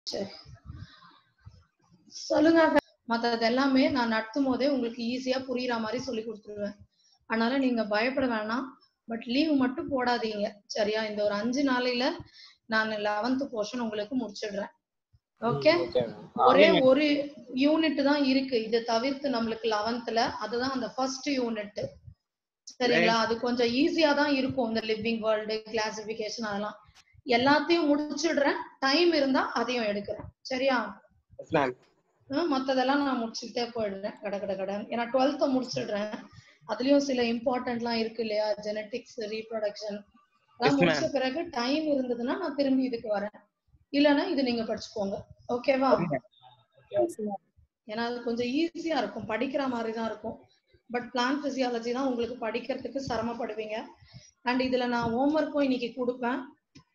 சரி சொல்லுங்க. மற்றது எல்லாமே நான் நடத்தும் போதே உங்களுக்கு ஈஸியா புரியுற மாதிரி சொல்லி கொடுத்துருவேன். அதனால நீங்க பயப்பட வேணாம். பட் லீவ் மட்டும் போடாதீங்க சரியா? இந்த ஒரு 5 நாளையில நான் 11th போர்ஷன் உங்களுக்கு முடிச்சிடுறேன். ஓகே, ஒரே ஒரு யூனிட் தான் இருக்கு. இதை தவிர்த்து நம்மளுக்கு 11th அதுதான் அந்த ஃபர்ஸ்ட் யூனிட் சரிங்களா? அது கொஞ்சம் ஈஸியா தான் இருக்கும். இந்த லிவிங் வேர்ல்டு கிளாசிபிகேஷன் அதெல்லாம் எல்லாத்தையும் முடிச்சிடுறேன். டைம் இருந்தா அதையும் எடுக்கிறேன் சரியா? மத்ததெல்லாம் நான் முடிச்சுக்கிட்டே போயிடுறேன் கட கட கடன். ஏன்னா 12th முடிச்சிடுறேன். அதுலயும் சில இம்பார்ட்டன்ட்லாம் இருக்கு இல்லையா? ஜெனட்டிக்ஸ், ரீப்ரொடக்ஷன் எல்லாம் முடிச்ச பிறகு டைம் இருந்ததுன்னா நான் திரும்பி இதுக்கு வரேன். இல்லைன்னா இது நீங்க படிச்சுக்கோங்க. ஓகேவா? ஏன்னா அது கொஞ்சம் ஈஸியா இருக்கும், படிக்கிற மாதிரி தான் இருக்கும். பட் பிளான்ட் பிசியாலஜி தான் உங்களுக்கு படிக்கிறதுக்கு சிரமப்படுவீங்க. அண்ட் இதுல நான் ஹோம்ஒர்க்கும் இன்னைக்கு கொடுப்பேன்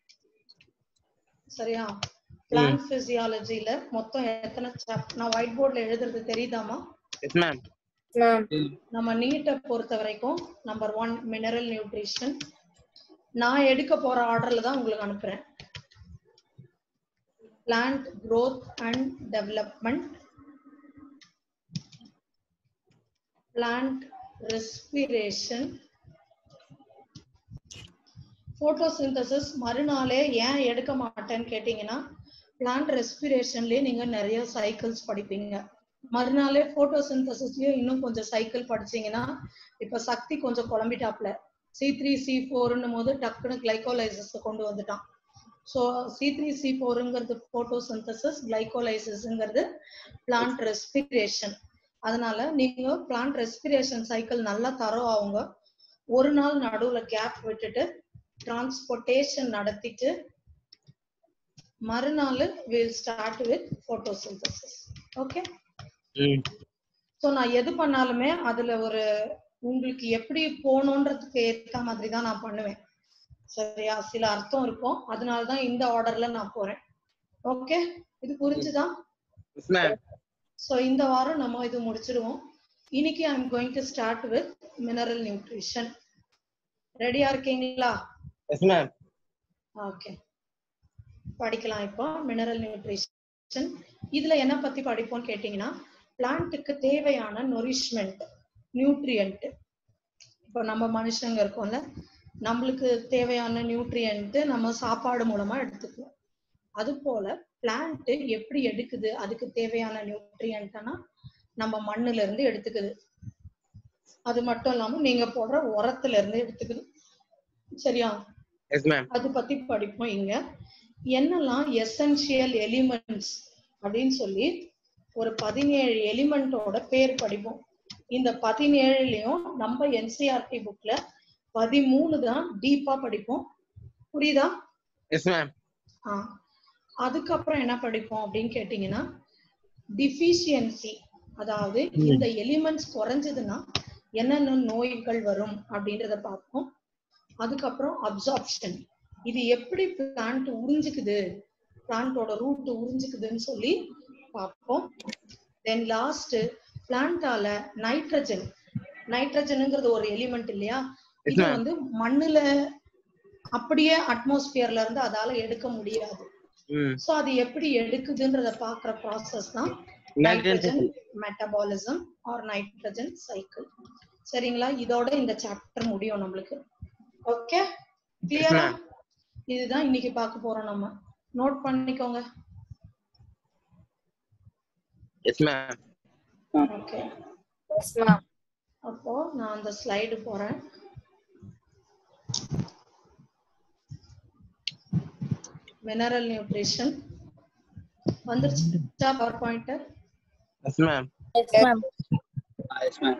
சரியா? பிளான்ட் பிசியாலஜில மொத்தம் எத்தனை சாப்டர் நான் ஒயிட் போர்ட்ல எழுதுறது தெரியுதாமா? Yes ma'am. நம்ம நீட்டை பொறுத்த வரைக்கும் நம்பர் 1 மினரல் நியூட்ரிஷன். நான் எடுக்க போற ஆர்டர்ல தான் உங்களுக்கு அனுப்புறேன். Plant growth and development, plant respiration, photosynthesis. மறுநாளே ஏன் எடுக்க மாட்டேன்னு கேட்டீங்கன்னா பிளான்ட் ரெஸ்பிரேஷன்லயே நீங்க நிறைய சைக்கிள்ஸ் படிப்பீங்க. மறுநாளே போட்டோசிந்தசிஸ்லயும் இன்னும் கொஞ்சம் சைக்கிள் படிச்சீங்கன்னா, இப்ப சக்தி கொஞ்சம் குழம்பிட்டாப்ல. C3 C4ன்னும் போது டக்குன்னு கிளைகோலைசிஸ் கொண்டு வந்துட்டான். ஸோ C3 C4ங்கிறது போட்டோசிந்தசிஸ், கிளைகோலைசிஸ்ங்கிறது பிளான்ட் ரெஸ்பிரேஷன். அதனால நீங்க பிளான்ட் ரெஸ்பிரேஷன் சைக்கிள் நல்லா தரோம். அவங்க ஒரு நாள் நடுவுல கேப் விட்டுட்டு டிரான்ஸ்போர்டேஷன் நடத்திட்டு மறுநாள் we'll start with photosynthesis. Okay, so நான் எது பண்ணாலுமே அதுல ஒரு உங்களுக்கு எப்படி போகணுன்றதுக்கு ஏற்ற மாதிரி தான் நான் பண்ணுவேன் சரியா? சில அர்த்தம் இருக்கும், அதனாலதான் இந்த ஆர்டர்ல நான் போறேன். ஓகே, இது புரிஞ்சுதா? சோ இந்த வாரம் நம்ம இது முடிச்சிடுவோம். இன்னைக்கு I am going to start with mineral nutrition. ரெடியா இருக்கீங்களா? S ma'am. ஓகே, படிக்கலாம். இப்போ மினரல் நியூட்ரிஷன் இதுல என்ன பத்தி படிப்போம்னு கேட்டீங்கன்னா, பிளான்ட்டுக்கு தேவையான நொரிஷ்மெண்ட், நியூட்ரியன்ட். இப்போ நம்ம மனுஷங்க இருக்கோம்ல, நம்மளுக்கு தேவையான நியூட்ரியன்ட் நம்ம சாப்பாடு மூலமா எடுத்துக்குவோம். அது போல பிளான்ட் எப்படி எடுக்குது? அதுக்கு தேவையான நியூட்ரியன்ட்னா நம்ம மண்ணுல இருந்து எடுத்துக்குது. அது மட்டும் இல்லாம நீங்க போடுற உரத்துல இருந்து எடுத்துக்குது சரியா? அது பத்தி படிப்போம். இங்க என்னெல்லாம் எசென்ஷியல் எலிமெண்ட்ஸ் அப்படின்னு சொல்லி ஒரு 17 எலிமெண்டோட பேர் படிப்போம். இந்த 17லயும் நம்ம என்சிஆர்டி புக்ல 13 தான் டீப்பா படிப்போம். புரியுதா? Yes ma'am. அதுக்கப்புறம் என்ன படிப்போம் அப்படின்னு கேட்டீங்கன்னா, டிஃபிஷியன்சி, அதாவது இந்த எலிமெண்ட்ஸ் குறைஞ்சதுன்னா என்னென்ன நோய்கள் வரும் அப்படின்றத பார்ப்போம். அதுக்கப்புறம் அப்சார்ப்ஷன், இது எப்படி பிளான்ட் உறிஞ்சுக்குது, பிளான்ட்டோட ரூட் உறிஞ்சுக்குதுன்னு சொல்லி பார்ப்போம். தென் லாஸ்ட் பிளான்ட்டால நைட்ரஜன்ங்கிறது ஒரு எலிமெண்ட் இல்லையா? இது வந்து மண்ணுல அப்படியே அட்மாஸ்பியர்ல இருந்து அதால எடுக்க முடியாது. சோ அது எப்படி எடுக்குதுன்றத பாக்குற ப்ராசஸ் தான் nitrogen metabolism or nitrogen cycle. சரிங்களா? இதோட இந்த சாப்டர் முடியும் நம்மளுக்கு. ஓகே, கிளியரா? இதுதான் இன்னைக்கு பார்க்க போறோம். நம்ம நோட் பண்ணிக்கோங்க. Yes ma'am. Okay, yes ma'am. அப்போ நான் அந்த ஸ்லைடு போறேன். மினரல் நியூட்ரிஷன் வந்துருச்சா power pointer? Yes ma'am. Yes ma'am. Yes ma'am.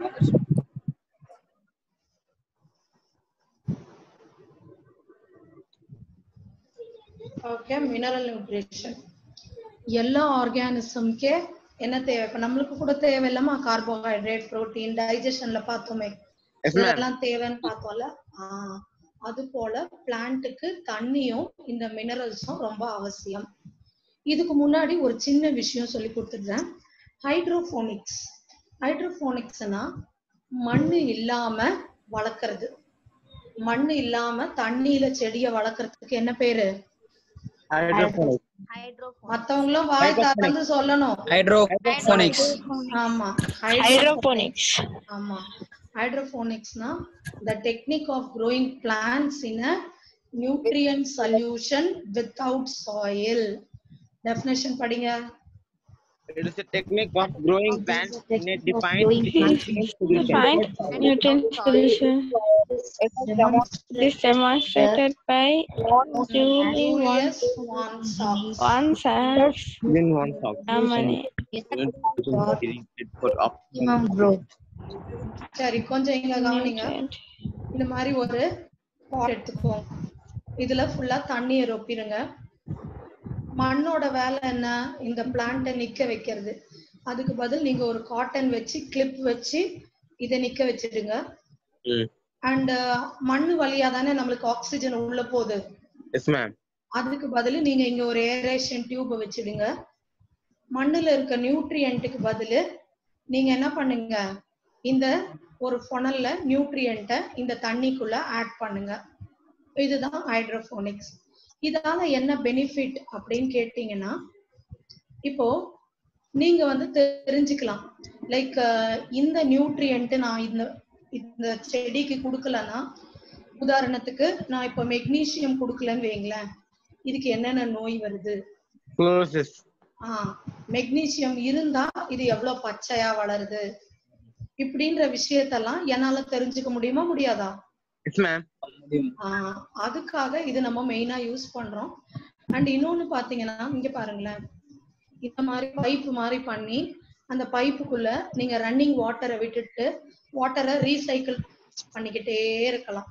Okay, mineral nutrition எல்லா ஆர்கானிசம்க்கே என்ன தேவை? இப்ப நம்மளுக்கு கூட தேவை இல்லாம கார்போஹைட்ரேட், புரோட்டீன், டைஜஷன்ல பார்த்தோமே, இதெல்லாம் தேவைன்னு பார்த்தோம்ல. அது போல பிளான்ட்டுக்கு தண்ணியும் இந்த மினரல்ஸும் ரொம்ப அவசியம். இதுக்கு முன்னாடி ஒரு சின்ன விஷயம் சொல்லி கொடுத்துடுறேன். ஹைட்ரோபோனிக்ஸ். ஹைட்ரோபோனிக்ஸ்னா மண்ணு இல்லாம வளர்க்கறது. மண்ணு இல்லாம தண்ணியில செடியை வளர்க்கறதுக்கு என்ன பேரு? மத்தவங்களும் வாய் திறந்து சொல்லணும். Hydroponics. ஆமா, Hydroponics. ஆமா. Hydroponicsனா the technique of growing plants in a nutrient solution without soil. Definition படிங்க. It is a technique of growing plants in a defined nutrient solution. Defined nutrient solution. This demonstrated by Julius von Sachs. one Sachs. Within one sock. Germany. For optimum growth. சரி, கொஞ்சம் இங்க கவனிங்க. Nutrient. இந்த மாதிரி ஒரு பாட் எடுத்துக்கோங்க. இதுல ஃபுல்லா தண்ணியை ரொப்பிடுங்க. மண்ணோட வேலை என்ன? இந்த பிளான்ட்டை நிக்க வைக்கிறது. அதுக்கு பதில் நீங்க ஒரு காட்டன் வச்சு கிளிப் வச்சு இதை நிக்க வச்சிடுங்க. அண்ட் மண்ணு வழியா தானே நம்மளுக்கு ஆக்சிஜன் உள்ள போகுது. Yes ma'am. அதுக்கு பதில் நீங்க இங்க ஒரு ஏரேஷன் டியூப் வச்சிடுங்க. மண்ணுல இருக்க நியூட்ரியன்ட்டுக்கு பதில் நீங்க என்ன பண்ணுங்க, இந்த ஒரு ஃபனல்ல நியூட்ரியன்ட்டை இந்த தண்ணிக்குள்ள ஆட் பண்ணுங்க. இதுதான் ஹைட்ரோபோனிக்ஸ். இதால என்ன பெனிஃபிட் அப்படின்னு கேட்டீங்கன்னா, இப்போ நீங்க வந்து தெரிஞ்சுக்கலாம், லைக் இந்த நியூட்ரியன்ட் நான் இந்த செடிக்கு கொடுக்கலன்னா, உதாரணத்துக்கு நான் இப்போ மெக்னீசியம் கொடுக்கலன்னு வைங்களேன், இதுக்கு என்னென்ன நோய் வருது? Chlorosis. மெக்னீசியம் இருந்தா இது எவ்வளவு பச்சையா வளருது, இப்படின்ற விஷயத்தெல்லாம் என்னால தெரிஞ்சுக்க முடியுமா முடியாதா? Yes ma'am. அதுக்காக இது நம்ம மெயினா யூஸ் பண்றோம். அண்ட் இன்னொன்னு பாத்தீங்கன்னா, இங்க பாருங்களேன், இந்த மாதிரி பைப் மாதிரி பண்ணி அந்த பைப்புக்குள்ள நீங்க ரன்னிங் வாட்டரை விட்டுட்டு வாட்டரை ரீசைக்கிள் பண்ணிக்கிட்டே இருக்கலாம்.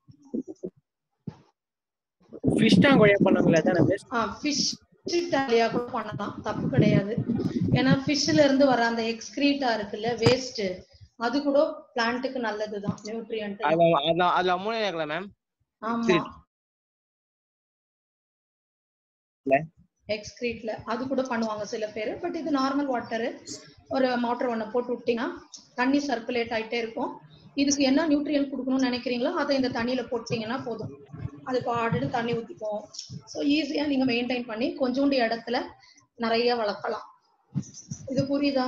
ஃபிஷ் டேங்க் வழியா பண்ணாங்களே தானே? ஃபிஷ் டேங்க்லயா கூட பண்ணலாம், தப்பு கிடையாது. ஏன்னா ஃபிஷ்ல இருந்து வர அந்த எக்ஸ்கிரீட்டா இருக்குல்ல, வேஸ்ட், அது கூட பிளான்ட்டுக்கு நல்லதுதான், நியூட்ரியன்ட். அது அமோனியா இருக்குல மேம்? ஆமா, எக்ஸ்கிரீட்ல அது கூட பண்ணுவாங்க சில பேர். பட் இது நார்மல் வாட்டர், ஒரு மோட்டர் ஒண்ண போட்டு விட்டீங்கன்னா தண்ணி சர்க்குலேட் ஆயிட்டே இருக்கும். இதுக்கு என்ன நியூட்ரியன்ட் கொடுக்கணும்னு நினைக்கிறீங்களோ அதை இந்த தண்ணியில போட்டீங்கன்னா போதும், அது பாட்டுட்டு தண்ணி ஊத்திக்கும். ஸோ ஈஸியா நீங்க மெயின்டைன் பண்ணி கொஞ்சோண்டு இடத்துல நிறைய வளர்க்கலாம். இது புரியுதா?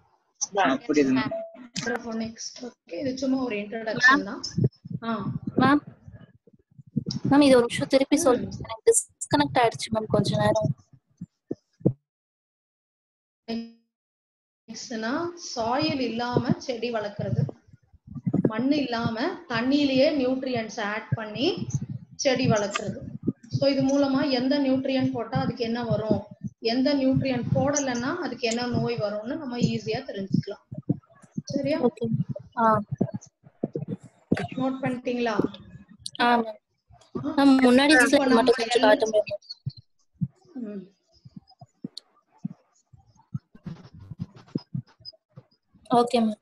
ஓகே, இது சும்மா ஒரு இன்ட்ரோடக்ஷன் தான். மேம் இது ஒரு நிமிஷம் திருப்பி சொல்லுங்க, டிஸ்கனெக்ட் ஆயிடுச்சு மேம் கொஞ்ச நேரம். சாயில் இல்லாம செடி வளர்க்கறது, மண்ணு இல்லாம தண்ணியிலேயே நியூட்ரியன்ட்ஸ் ஆட் பண்ணி செடி வளர்க்கறது. ஸோ இது மூலமா எந்த நியூட்ரியன்ட் போட்டா அதுக்கு என்ன வரும், எந்த நியூட்ரியன்ட் போடலைன்னா அதுக்கு என்ன நோய் வரும்னு நம்ம ஈஸியா தெரிஞ்சுக்கலாம். சரியா? நோட் பண்ணிட்டீங்களா? முன்னாடி ஸ்லைட் மட்டும் கொஞ்சம் காட்ட முடியுமா? Okay ma'am.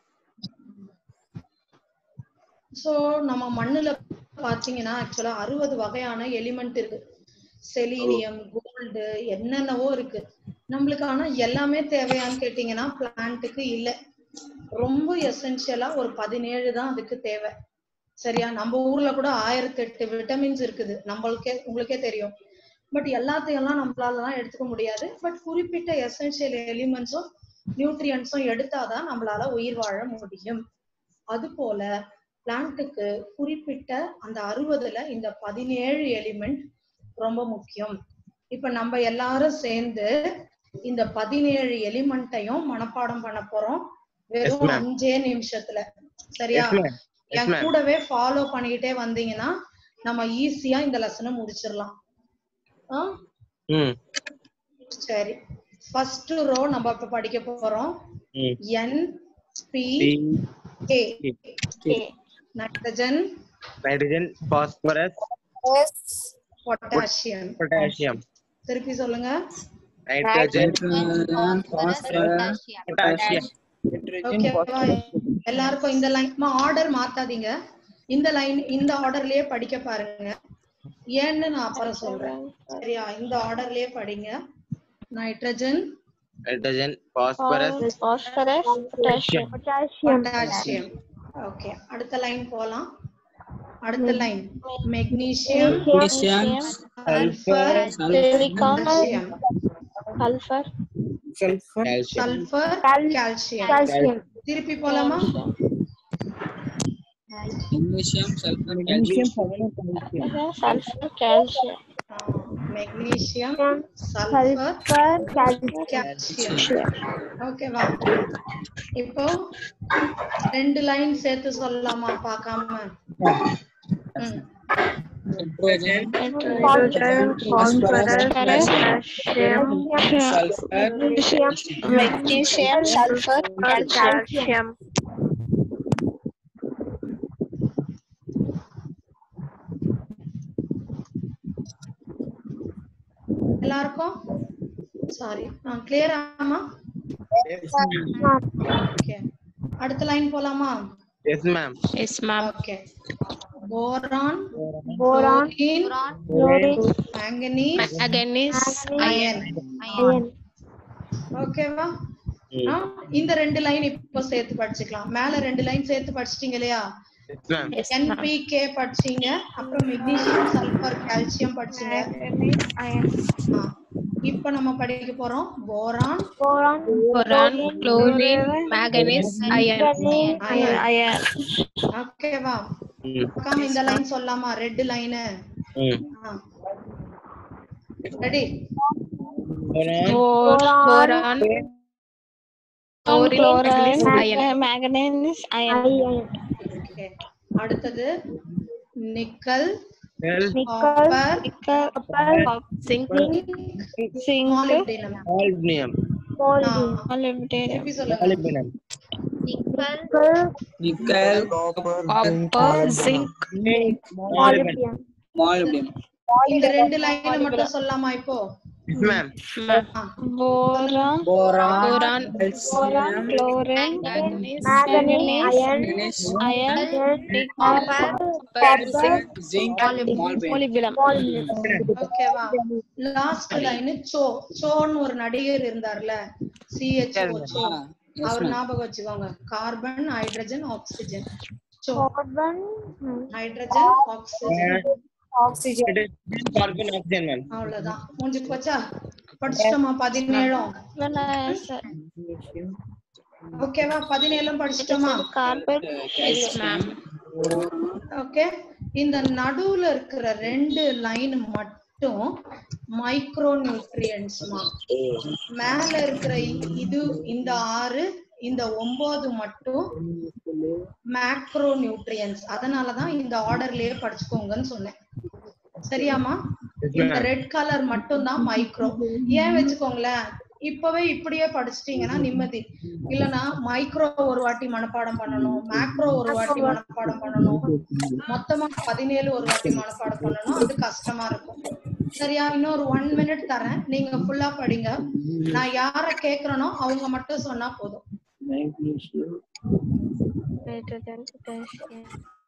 ஸோ நம்ம மண்ணுல பாத்தீங்கன்னா ஆக்சுவலா 60 வகையான எலிமெண்ட் இருக்கு. செலீனியம், கோல்டு, என்னென்னவோ இருக்கு. நம்மளுக்கு ஆனா எல்லாமே தேவையான்னு கேட்டீங்கன்னா பிளான்ட்டுக்கு இல்ல. ரொம்ப எசென்சியலா ஒரு 17 தான் அதுக்கு தேவை. சரியா? நம்ம ஊர்ல கூட 1008 விட்டமின்ஸ் இருக்குது, உங்களுக்கே தெரியும். பட் எல்லாத்தையும் நம்மளால எடுத்துக்க முடியாது. பட் குறிப்பிட்ட எசென்சியல் எலிமெண்ட்ஸும் நியூட்ரியன்ஸும் எடுத்தாதான் நம்மளால உயிர் வாழ முடியும். அது போல பிளான்ட்டுக்கு குறிப்பிட்ட அந்த 60ல இந்த 17 எலிமெண்ட் ரொம்ப முக்கியம். இப்ப நம்ம எல்லாரும் சேர்ந்து இந்த 17 எலிமெண்ட்டையும் மனப்பாடம் பண்ண போறோம் வெறும் 5 நிமிஷத்துல. சரியா? என் கூடவே ஃபாலோ பண்ணிக்கிட்டே வந்தீங்கன்னா நம்ம ஈஸியா இந்த லெசனை முடிச்சிடலாம். சரி, ஃபர்ஸ்ட் ரோ நம்ம இப்ப படிக்க போறோம். NPK, nitrogen, phosphorus, potassium. திருப்பி சொல்லுங்க. Nitrogen, phosphorus, potassium. ஓகேவா? எல்லாருக்கும் இந்த லைன் ஆர்டர் மாத்தாதீங்க, இந்த லைன் இந்த ஆர்டர்லயே படிக்க பாருங்க. ஏன்னு நான் அப்புறம் சொல்றேன். சரியா? இந்த ஆர்டர்லயே படிங்க. Nitrogen, phosphorus, potassium. ஓகே, அடுத்த லைன் போலாம். அடுத்த line magnesium Magnesium, sulphur silicon, calcium sulfur, sulphur calcium calcium, திருப்பி போலாமா magnesium, sulfur, Magnesium, calcium. sulfur, calcium. Magnesium sulphur sulfur, calcium ஓகேவா இப்போ ரெண்டு லைன் சேர்த்து சொல்லலாமா பார்க்காம ம். Hydrogen, hydrogen, phosphorus, potassium, sulfur, Magnesium, sulfur, calcium. எல்லாருக்கும் சாரி கிளியர் ஆமா Yes, ma'am. ஓகே அடுத்த லைன் போலாமா Yes, ma'am. Yes, ma'am. Okay boron Boron, chlorine manganese Manganese, iron iron. ஓகேவா இந்த ரெண்டு லைன் இப்போ சேர்த்து படிச்சுக்கலாம் மேல ரெண்டு லைன் சேர்த்து படிச்சிட்டீங்க இல்லையா Yes, ma'am. yes, ma'am. NPK படிச்சீங்க அப்புறம் மெக்னீசியம் சல்பர் கால்சியம் படிச்சீங்க ஆ, இப்போ நம்ம படிக்க போறோம் boron Boron, Boron, chlorine, manganese, iron. Iron. ஓகேவா Mm. பக்கம் இந்த லைன் சொல்லாமா red line Mm. Ready Boron, Boron, chlorine, iron. manganese, iron. Okay அடுத்தது nickel nickel, copper Zinc, zinc, molybdenum molybdenum, molybdenum, எப்படி சொல்லுங்க molybdenum, nickel, copper, zinc, molybdenum. molybdenum. இந்த ரெண்டு line மட்டும் சொல்லலாமா இப்போ Yes, ma'am. ஆ, boron, Boron, boron, calcium, chlorine, manganese, manganese, iron, zinc, molybdenum. molybdenum. ஓகேவா லாஸ்ட் லைன் சோன்னு ஒரு நடிகர் இருந்தார்ல CHO சோ அவர் ஞாபகம் வச்சுக்கோங்க carbon hydrogen oxygen so hydrogen oxygen Carbon, oxygen, ma'am. அவ்வளவுதான் முடிஞ்சு போச்சா படிச்சிட்டோமா 17 ஓகேவா 17 படிச்சிட்டோமா Carbon, yes, ma'am. ஓகே இந்த நடுவுல இருக்கிற ரெண்டு லைன் மட்டும் மைக்ரோ நியூட்ரியன்ஸ்மா மேல இருக்கிற இது இந்த 6 இந்த 9 மட்டும் மேக்ரோ நியூட்ரியன்ஸ் அதனாலதான் இந்த ஆர்டர்லயே படிச்சுக்கோங்கன்னு சொன்னேன் சரியாமா இந்த ரெட் கலர் மட்டும் தான் மைக்ரோ ஏன் வச்சுக்கோங்களேன் இப்பவே இப்படியே படிச்சிட்டீங்கன்னா நிம்மதி இல்லனா மைக்ரோ ஒரு வாட்டி மனப்பாடம் பண்ணணும் மேக்ரோ ஒரு வாட்டி மனப்பாடம் பண்ணணும் மொத்தமா 17 ஒரு வாட்டி மனப்பாடம் பண்ணணும் அது கஷ்டமா இருக்கும் சரியா இன்னொரு 1 minute தரேன் நீங்க ஃபுல்லா படிங்க நான் யார கேக்குறேனோ அவங்க மட்டும் சொன்னா போதும் Nitrogen, potassium.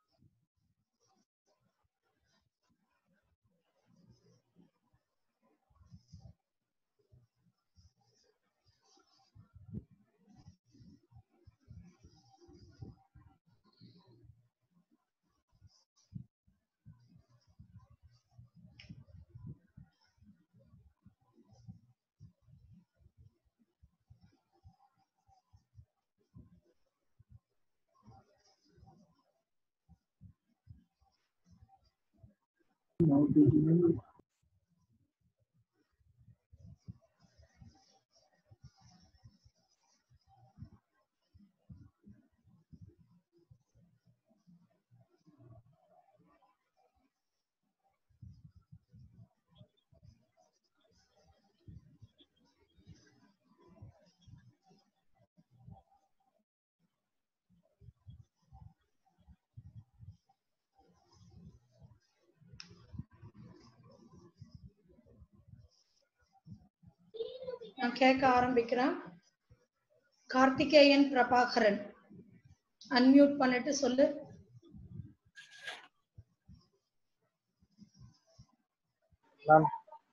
நான் கேட்க ஆரம்பிக்கிறேன் கார்த்திகேயன் பிரபாகரன் அன்மியூட் பண்ணிட்டு சொல்லு Ma'am,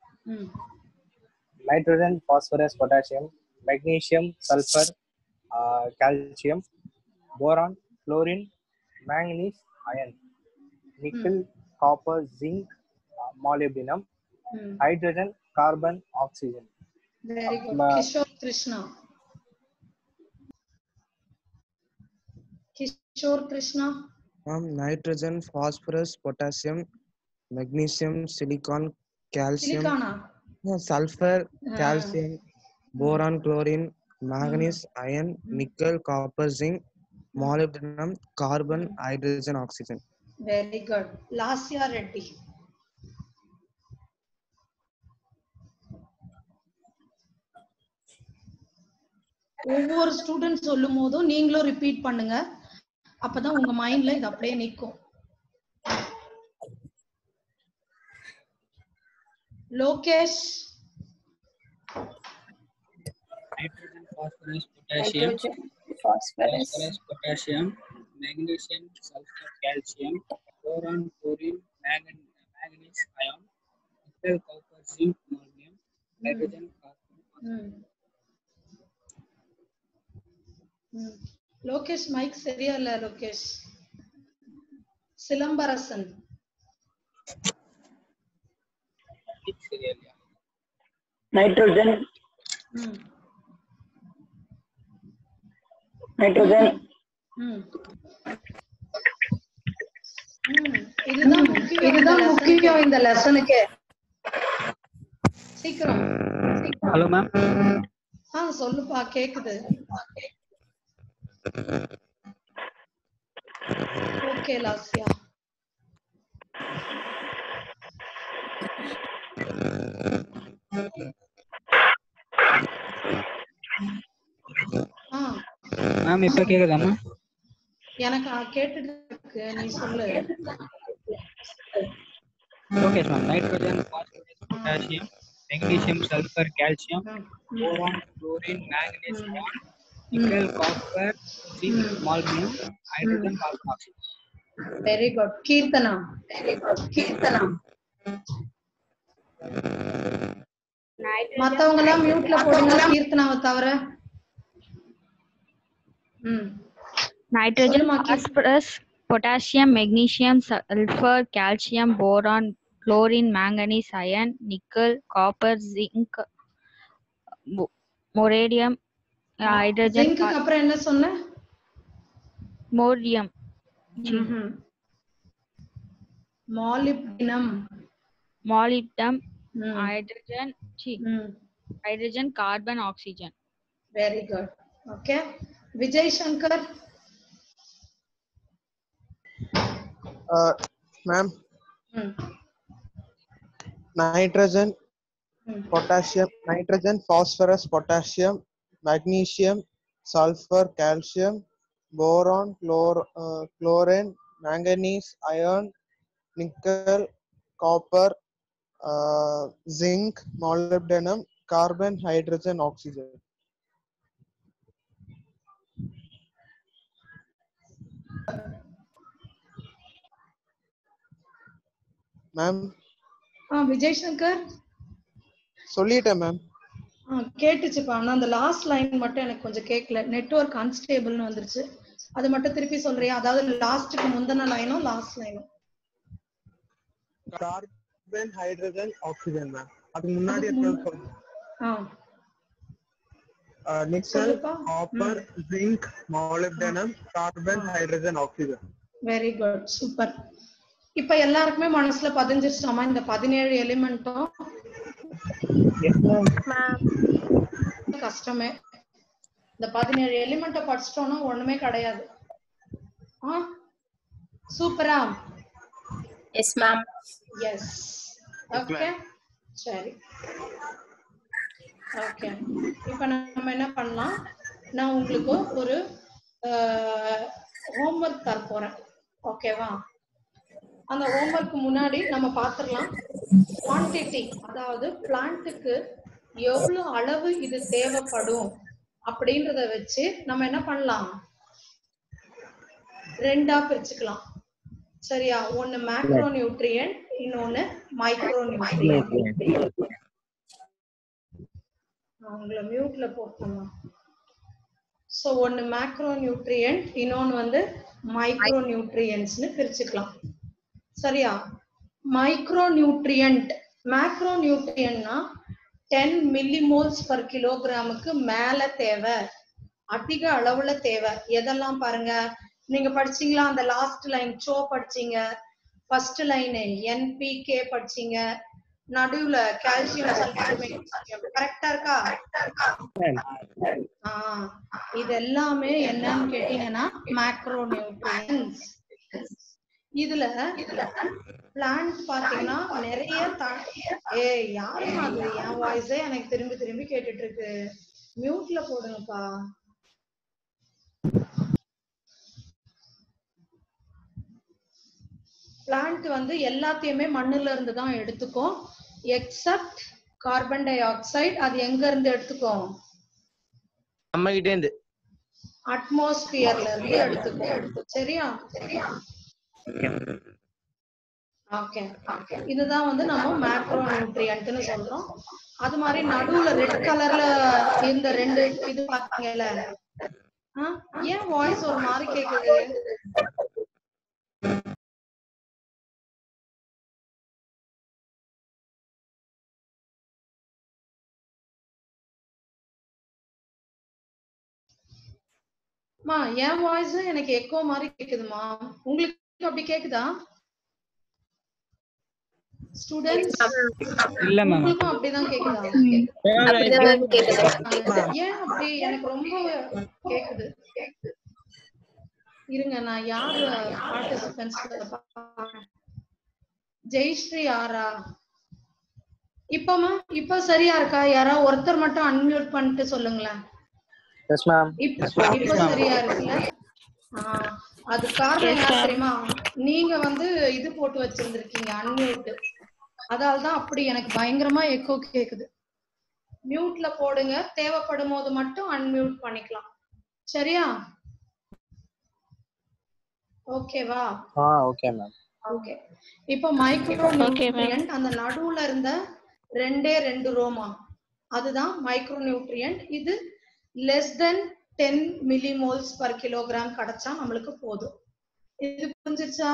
nitrogen, phosphorus, potassium, magnesium, sulfur, calcium, boron, chlorine, manganese, iron. nickel, copper, zinc, molybdenum, hydrogen, carbon, oxygen. Very good. Kishore Krishna. Kishore Krishna. Nitrogen, phosphorus, potassium, magnesium, silicon, calcium, Silicona. sulfur, calcium, boron, chlorine, manganese, iron, nickel, copper, zinc, molybdenum, carbon, hydrogen, oxygen. Very good. Lasya Reddy. ஒவ்வொரு student சொல்லும் போதும் நீங்களும் repeat பண்ணுங்க, அப்பதான் உங்க மைண்ட்ல இது அப்படியே நிக்கும். Lokesh. Nitrogen, phosphorus, potassium, phosphorus, potassium, magnesium, sulfur, calcium, boron, chlorine, manganese, iron, nickel, copper, zinc, molybdenum, hydrogen, carbon. Lokesh mike சரியா இல்ல. லோகேஷ். சிலம்பரசன். nitrogen, இதுதான் முக்கியம் இந்த லெசனுக்கு. சீக்கிரம். Hello ma'am. சொல்லுப்பா, கேக்குது. ஓகே லாஸ்யா. மேம் இப்ப கேக்குதாமா? எனக்கு கேட்டுட்டு இருக்கு, நீ சொல்லு. Okay ma'am. Nitrogen, phosphorus, potassium, magnesium, sulfur, calcium, boron, chlorine, manganese, iron, nickel, copper, zinc, molybdenum, hydrogen, carbon, oxygen. Very good. Kirtana. மத்தவங்க எல்லாம் மியூட்ல போடுங்க, கீர்த்தனாவை தவிர. Nitrogen, phosphorus, potassium, magnesium, sulfur, calcium, boron, chlorine, manganese, iron, nickel, copper, zinc, moradium, hydrogen. Zinc க்கு அப்புறம் என்ன சொன்ன? Morium. Molybdenum. Hydrogen, carbon, oxygen. Very good. Okay. Vijay Shankar. Ma'am. Nitrogen, phosphorus, potassium, magnesium, sulfur, calcium, boron, chlorine, manganese, iron, nickel, copper, zinc, molybdenum, carbon, hydrogen, oxygen. Ma'am. Vijay Shankar சொல்லிட்டேன் ma'am. கேட்டுச்சுப்பா. ஆனா அந்த last line மட்டும் எனக்கு கொஞ்சம் கேட்கல. Network அன்ஸ்டேபிள்னு வந்துருச்சு. அது மட்டும் திருப்பி சொல்றியா? அதாவது லாஸ்ட்க்கு முந்தின லைனும் லாஸ்ட் லைனும். Carbon, hydrogen, oxygen ma'am. அதுக்கு முன்னாடி சொல்லுங்க. Nickel, copper, zinc, molybdenum, carbon, hydrogen, oxygen. Very good, super. இப்ப எல்லாருக்குமே மனசுல பதிஞ்சிருச்சாமா இந்த 17 எலிமெண்ட்டும்? கஷ்டமே. இந்த 17 எலிமெண்ட்டை படிச்சிட்டோம்னா ஒண்ணுமே கிடையாது. சூப்பரா? Yes ma'am. எஸ். ஓகே, சரி. ஓகே, இப்ப நம்ம என்ன பண்ணலாம், நான் உங்களுக்கு ஒரு ஹோம்வொர்க் தர போறேன். ஓகேவா? அந்த ஹோம்வொர்க் முன்னாடி நம்ம பாத்துடலாம் குவான்டிட்டி, அதாவது பிளான்ட்டுக்கு எவ்வளவு அளவு இது தேவைப்படும் அப்படின்றத வச்சு நம்ம என்ன பண்ணலாம், ரெண்டா பிரிச்சுக்கலாம். சரியா? ஒன்னு மேக்ரோ நியூட்ரியன்ட், இன்னொன்னு மைக்ரோ நியூட்ரியன்ட். அவங்கள மியூட்ல போட்டோம். சோ ஒன்னு மேக்ரோ நியூட்ரியன்ட், இன்னொன்னு வந்து மைக்ரோ நியூட்ரியன்ட்ஸ்னு பிரிச்சுக்கலாம். சரியா? மைக்ரோ நியூட்ரியன்ட், மேக்ரோ நியூட்ரியன்ட்னா 10 மில்லிமோல்ஸ் பர் கிலோகிராமுக்கு மேல தேவை, அதிக அளவுல தேவை. எதெல்லாம் பாருங்க, நீங்க படிச்சீங்களா? அந்த லாஸ்ட் லைன் சோ படிச்சீங்க, ஃபர்ஸ்ட் லைன் என்பிகே படிச்சீங்க, நடுவுல கால்சியம் சல்பேட் மெக்னீசியம். கரெக்டா இருக்கா? இது எல்லாமே என்னன்னு கேட்டீங்கன்னா மேக்ரோ நியூட்ரியன்ஸ். இதுல பிளான்ட் பாத்தீங்கன்னா நிறைய யாருமா அது? என் வாய்ஸே எனக்கு திரும்பி திரும்பி கேட்டுட்டு இருக்கு. மியூட்ல போடுங்கப்பா. பிளான்ட் வந்து எல்லாத்தையுமே மண்ணுல இருந்து தான் எடுத்துக்கும், எக்ஸப்ட் கார்பன் டை ஆக்சைடு. அது எங்க இருந்து எடுத்துக்கும்? நம்ம கிட்ட இருந்து, அட்மாஸ்பியர்ல இருந்து எடுத்துக்கும். சரியா? ஓகே, இதுதான் வந்து நம்ம மேக்ரோ நியூட்ரியன்ட்னு சொல்றோம். அது மாதிரி நடுவுல ரெட் கலர்ல இந்த ரெண்டு இது பாத்தீங்கல்ல, ஏன் வாய்ஸ் ஒரு மாதிரி கேக்குது? மா என் வாய்ஸ் எனக்கு எக்கோ மாதிரி கேக்குதுமா, உங்களுக்கு அப்படி கேக்குதா? ஸ்டூடண்ட்ஸ் இல்ல மேம், உங்களுக்கும் அப்படிதான் கேக்குதா? ஏன் அப்படி எனக்கு ரொம்ப கேக்குது? இருங்க, நான் யாரு பார்ட்டிசிபென்ட்ஸ் ஜெயஸ்ரீ யாரா? இப்ப சரியா இருக்கா? யாரா ஒருத்தர் மட்டும் அன்மியூட் பண்ணிட்டு சொல்லுங்களேன். Yes ma'am. இப்ப சரியா இருக்குல்ல? அது காரணம் யார் தெரியுமா? நீங்க வந்து இது போட்டு வச்சிருந்திருக்கீங்க அன்மியூட், அதால்தான் அப்படி எனக்கு பயங்கரமா எக்கோ கேக்குது. மியூட்ல போடுங்க, தேவைப்படும் போது மட்டும் அன்மியூட் பண்ணிக்கலாம். சரியா? ஓகேவா? Okay ma'am. ஓகே. இப்போ மைக்ரோ நியூட்ரியன்ட் அந்த நடுவுல இருந்த ரெண்டு ரோமா, அதுதான் மைக்ரோ நியூட்ரியன்ட். இது less than 10 millimoles per kilogram கிடைச்சா நம்மளுக்கு போதும். இது புரிஞ்சிருச்சா?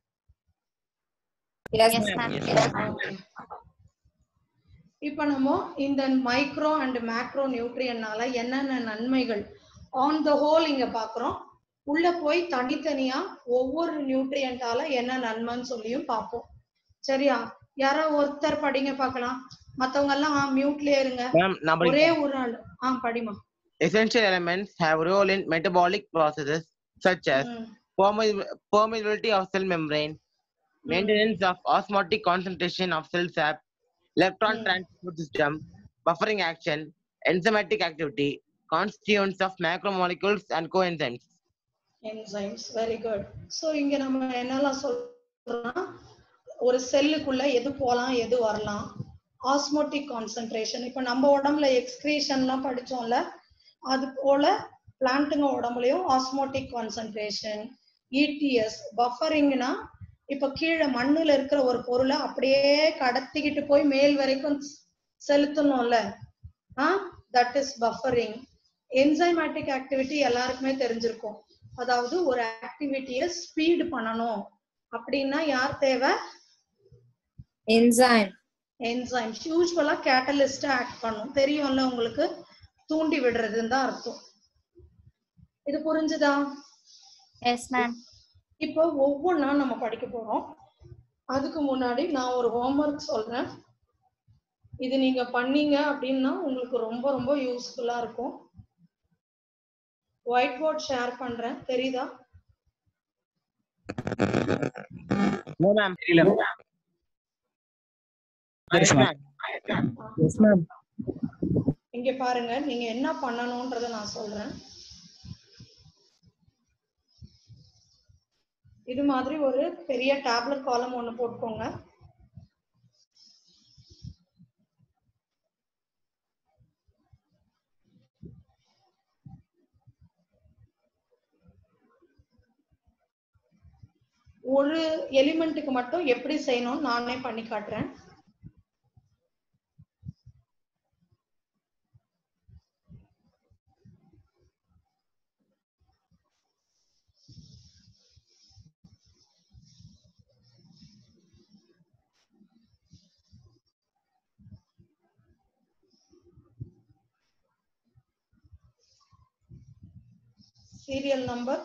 இப்ப நம்ம இந்த மைக்ரோ அண்ட் மேக்ரோ நியூட்ரியன்னால என்னென்ன நன்மைகள் ஆன் த ஹோல் இங்க பாக்குறோம். உள்ள போய் தனித்தனியா ஒவ்வொரு நியூட்ரியன்டால என்ன நன்மைன்னு சொல்லியும் பார்ப்போம். சரியா? யாரோ ஒருத்தர் படிங்க பார்க்கலாம், மத்தவங்க எல்லாம் மியூட்லயே இருங்க. ஒரே ஒரு ஆள் படிமா. Essential elements have role in metabolic processes such as permeability of cell membrane, maintenance of osmotic concentration of cell sap, electron transport system, buffering action, enzymatic activity, constituents of macromolecules and coenzymes. Enzymes, very good. So இங்க நம்ம என்னெல்லாம் சொல்றோம்னா, ஒரு செல்லுக்குள்ள எது போலாம் எது வரலாம், osmotic concentration. இப்ப நம்ம உடம்புல எக்ஸ்கிரீஷன்லாம் படிச்சோம்ல, அது போல பிளான்ட்டுங்க உடம்புலயும் ஆஸ்மோட்டிக் கான்சென்ட்ரேஷன். இடிஎஸ் பஃபரிங்னா இப்ப கீழே மண்ணுல இருக்கிற ஒரு பொருளை அப்படியே கடத்திக்கிட்டு போய் மேல் வரைக்கும் செலுத்தணும்ல, that is buffering. Enzymatic activity எல்லாருக்குமே தெரிஞ்சிருக்கும். அதாவது ஒரு ஆக்டிவிட்டியை ஸ்பீட் பண்ணணும் அப்படின்னா யார் தேவை? என்சைம். என்சைம் யூசுவலா கேட்டலிஸ்ட் ஆக்ட் பண்ணும், தெரியும்ல உங்களுக்கு, தூண்டி விடுறதுன்னு தான் அர்த்தம். இது புரிஞ்சுதா? Yes ma'am. இப்போ ஒவ்வொன்றா நம்ம படிக்க போறோம். அதுக்கு முன்னாடி நான் ஒரு ஹோம்ஒர்க் சொல்றேன். இது நீங்க பண்ணீங்க அப்படின்னா உங்களுக்கு ரொம்ப ரொம்ப யூஸ்ஃபுல்லா இருக்கும். ஒயிட் போர்ட் ஷேர் பண்றேன், தெரியுதா? No ma'am. Yes ma'am. இங்க பாருங்க, நீங்க என்ன பண்ணணும்ன்றத நான் சொல்றேன். இது மாதிரி ஒரு பெரிய டேப்லெட் காலம் ஒண்ணு போட்டுக்கோங்க. ஒரு எலிமெண்ட்டுக்கு மட்டும் எப்படி செய்யணும் நானே பண்ணி காட்டுறேன். Serial number.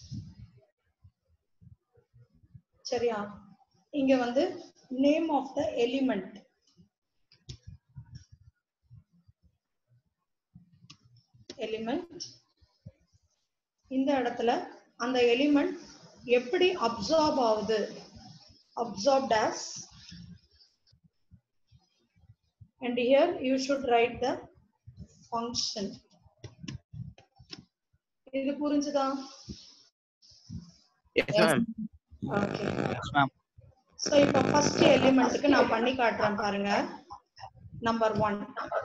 சரியா? இங்க வந்து name of the element. Element இந்த இடத்துல அந்த எலிமெண்ட் எப்படி அப்சார்ப் ஆகுது, absorbed as, and here you should write the function. இது புரிஞ்சுதா? Yes ma'am. Okay. Yes ma'am. So இப்போ ஃபர்ஸ்ட் எலிமெண்ட்க்கு நான் பண்ணி காட்டுறேன் பாருங்க. நம்பர் 1.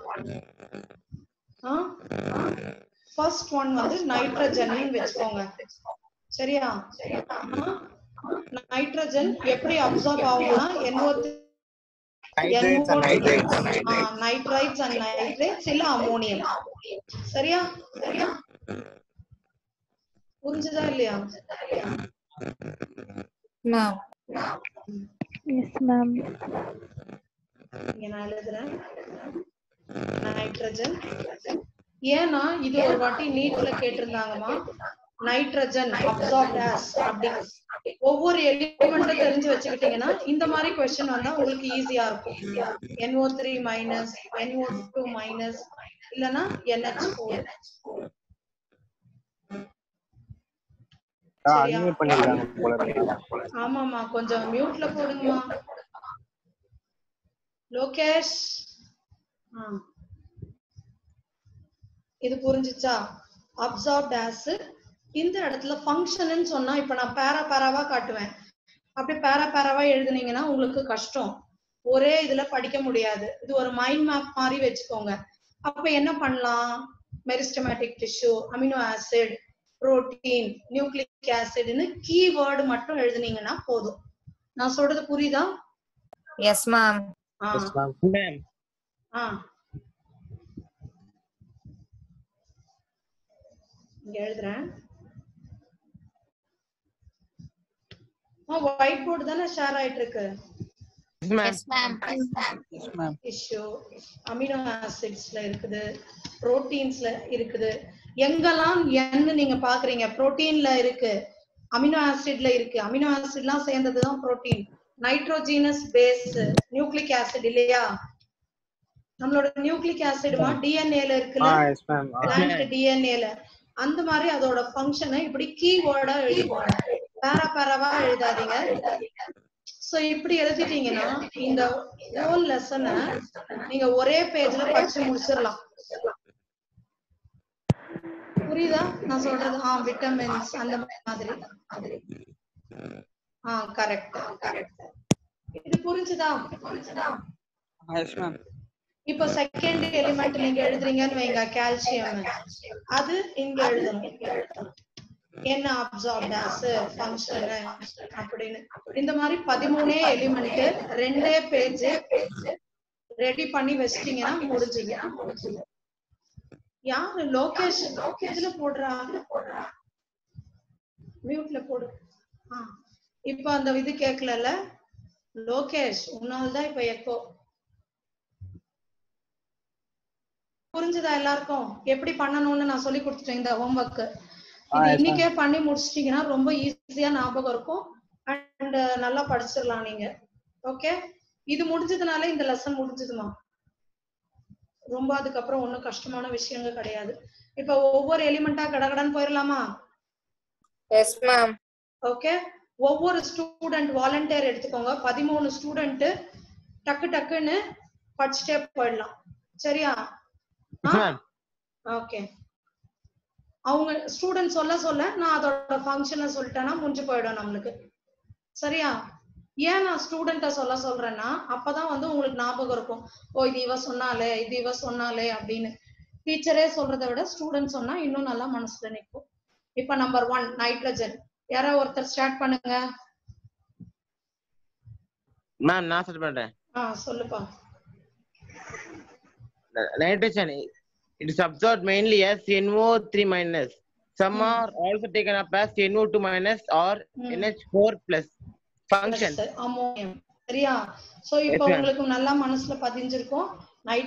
ஃபர்ஸ்ட் ஒன் வந்து நைட்ரஜன் வெச்சுக்கோங்க. சரியா? நைட்ரஜன் எப்படி அப்சார்ப் ஆகும்னா NO3 Nitrates and nitrates. Nitrites and nitrates இல்ல அமோனியம். சரியா? புரிஞ்சுதா இல்லையா? Ma'am. Yes, ma'am. இங்க நான் எழுதுறேன் நைட்ரஜன். ஏன்னா இது ஒரு வாட்டி நீட்ல கேட்டிருந்தாங்கம்மா, நைட்ரஜன் அப்சார்ப்ட் ஆஸ் அப்படி. ஒவ்வொரு எலிமெண்ட்டும் தெரிஞ்சு வச்சுக்கிட்டீங்கன்னா இந்த மாதிரி क्वेश्चन வந்தா உங்களுக்கு ஈஸியா இருக்கும். NO3 மைனஸ், NO2 மைனஸ் இல்லனா NH4. சரியா? அன்மியூட் பண்ணிருக்காங்க போல இருக்கு. ஆமாமா, கொஞ்சம் மியூட்ல போடுங்கம்மா. லோகேஷ். இது புரிஞ்சுச்சா? Absorbed as. இந்த இடத்துல ஃபங்க்ஷன் சொன்னா இப்ப நான் பேராவா காட்டுவேன். அப்படி பேராவா எழுதுனீங்கன்னா உங்களுக்கு கஷ்டம், ஒரே இதுல படிக்க முடியாது. இது ஒரு மைண்ட் மேப் மாதிரி வச்சுக்கோங்க. அப்ப என்ன பண்ணலாம்? Meristematic tissue, amino acid, protein, nucleic ஆசிட்னு கீவேர்டு மட்டும் எழுதுனீங்கன்னா போதும். நான் சொல்றது புரியுதா? Yes ma'am. Yes ma'am. இங்க எழுதுறேன். ஒயிட் போர்டு தானே ஷேர் ஆயிட்டு இருக்கு. Yes ma'am. Yes ma'am. Tissue amino ஆசிட்ஸ்ல இருக்குது, புரோட்டீன்ஸ்ல இருக்குது. எங்கெல்லாம் என்ன நீங்க பாக்குறீங்க, புரோட்டீன்ல இருக்கு, அமினோ ஆசிட்ல இருக்கு. அமினோ ஆசிட்லாம் சேர்ந்ததுதான் protein. Nitrogenous base nucleic acid இல்லையா? நம்மளோட நியூக்ளிக் ஆசிட்மா டிஎன்ஏல இருக்குல்ல, Yes ma'am. பிளான்ட் டிஎன்ஏல. அந்த மாதிரி அதோட ஃபங்க்ஷனை இப்படி கீவேர்டா எழுதிக்கோங்க, பேராவா எழுதாதீங்க. சோ இப்படி எழுதிட்டீங்கன்னா இந்த ஹோல் லெசனை நீங்க ஒரே பேஜ்ல படிச்சு முடிச்சிடலாம். புரியுதா நான் சொல்றது? விட்டமின்ஸ் அந்த மாதிரி. கரெக்ட். இது புரிஞ்சுதா? Yes ma'am. இப்போ செகண்ட் எலிமெண்ட் நீங்க எழுதுறீங்கன்னு வைங்க, கால்சியம். அது இங்க எழுதணும், என்ன அப்சார்ப்ட் ஆஸ், ஃபங்க்ஷன் அப்படின்னு. இந்த மாதிரி 13 எலிமெண்ட் 2 பேஜ் ரெடி பண்ணி வச்சிட்டீங்கன்னா முடிஞ்சது. யாரு லோகேஷ் இதுல போடுறா? மியூட்ல போடு. இப்ப அந்த இது கேட்கல லோகேஷ், உன்னால்தான் இப்ப எக்கோ. புரிஞ்சுதா எல்லாருக்கும்? எப்படி பண்ணணும்னு நான் சொல்லி கொடுத்துட்டேன் இந்த ஹோம்ஒர்க். இது இன்னைக்கே பண்ணி முடிச்சிட்டீங்கன்னா ரொம்ப ஈஸியா ஞாபகம் இருக்கும் அண்ட் நல்லா படிச்சிடலாம் நீங்க. ஓகே, இது முடிஞ்சதுனால இந்த லெசன் முடிஞ்சதுமா. ரொம்ப அதுக்கப்புறம் ஒன்றும் கஷ்டமான விஷயங்கள் கிடையாது. இப்ப ஒவ்வொரு எலிமெண்டா கடகடன்னு போயிடலாமா? Yes ma'am. ஓகே, ஒவ்வொரு ஸ்டூடெண்ட் வாலண்டியர் எடுத்துக்கோங்க. 13 ஸ்டூடெண்ட் டக்கு டக்குன்னு படிச்சுட்டே போயிடலாம். சரியா? ஓகே, அவங்க ஸ்டூடெண்ட் சொல்ல நான் அதோட ஃபங்க்ஷனை சொல்லிட்டேன்னா முடிஞ்சு போயிடும் நம்மளுக்கு. சரியா? ஏன் நான் ஸ்டூடெண்ட்ட சொல்றேன்னா அப்பதான் வந்து உங்களுக்கு ஞாபகம் இருக்கும், ஓ இது இவ சொன்னாலே, இது இவ சொன்னாலே அப்படின்னு. டீச்சரே சொல்றதை விட ஸ்டூடெண்ட் சொன்னா இன்னும் நல்லா மனசுல நிற்கும். இப்ப நம்பர் 1 நைட்ரஜன். யாரோ ஒருத்தர் ஸ்டார்ட் பண்ணுங்க. மேம் நான் ஸ்டார்ட் பண்றேன். சொல்லுப்பா. Nitrogen, it is absorbed mainly as NO3 minus. Some are also taken up as NO2 minus or NH4 plus. Function ammonium. சரியா? சோ இப்போ உங்களுக்கு நல்லா மனசுல பதிஞ்சிருக்கும்,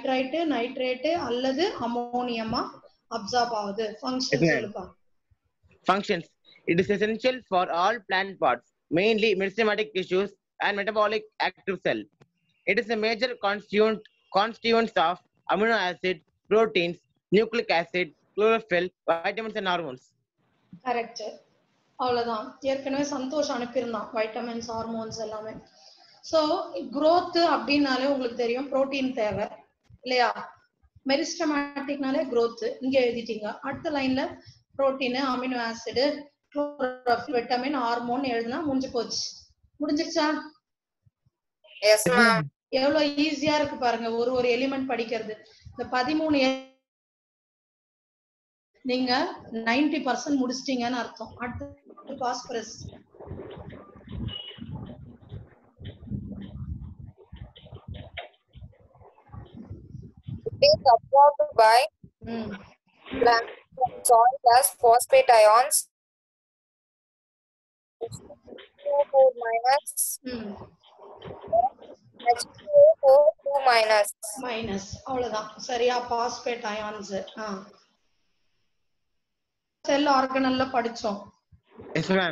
நைட்ரேட் அல்லது அமோனியமா அப்சார்ப் ஆகுது. ஃபங்க்ஷன் சொல்லுப்பா. functions. It is essential for all plant parts, mainly meristematic tissues and metabolic active cell. It is a major constituents of amino acid, proteins, nucleic acid, chlorophyll, vitamins and hormones. Correct. அவ்வளவுதான். ஏற்கனவே சந்தோஷ் அனுப்பியிருந்தான் vitamins, hormones எல்லாமே. So growth அப்படின்னாலே உங்களுக்கு தெரியும் protein தேவை இல்லையா? மெரிஸ்டமேட்டிக்னாலே growth இங்க எழுதிட்டீங்க. அடுத்த லைன்ல protein, amino acid, chlorophyll, vitamin, hormone எழுதுனா முடிஞ்சு போச்சு. முடிஞ்சிருச்சா? Yes, ma'am. எவ்வளவு ஈஸியா இருக்கு பாருங்க ஒரு எலிமெண்ட் படிக்கிறது. இந்த 13 நீங்க 90% முடிச்சிட்டீங்கன்னு அர்த்தம். அடுத்து phosphorus. It is absorbed by plant from soil as phosphate ions. H2O4 minus. H2O4 minus. Minus. அவ்வளவுதான். சரியா? Phosphate ions. செல் ஆர்கனல்ல படிச்சோம். Yes, ma'am.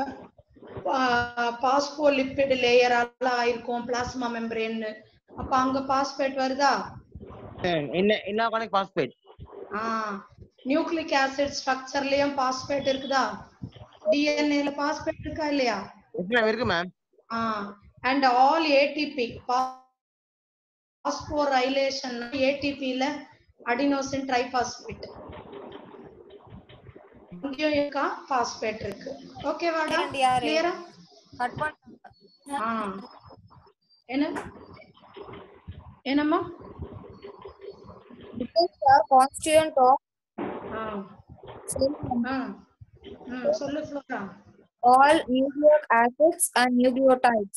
பாஸ்போலிபிட் லேயரால ஆயிருக்கும் பிளாஸ்மா மெம்பரேன். அப்ப அங்க பாஸ்பேட் வருதா? Inorganic phosphate. நியூக்ளிக் ஆசிட் ஸ்ட்ரக்சர்லயும் பாஸ்பேட் இருக்குதா? டிஎன்ஏல பாஸ்பேட் இருக்கா இல்லையா? இருக்கு ma'am. and all ATP phosphorylation ATP ல adenosine triphosphate இங்கேயும் இருக்கா பாஸ்பேட் இருக்கு. ஓகேவாடா? கிளியரா? கட் பண்ணு. என்னம்மா? Because they are constituent of சொல்லு Flora. all nucleic acids and nucleotides.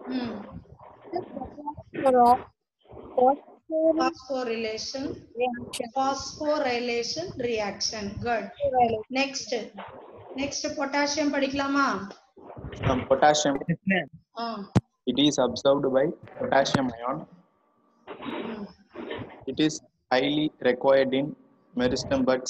Phosphorylation reaction. Good. Next potassium படிக்கலாமா? Potassium. It is absorbed by potassium ion. It is highly required in meristem buds,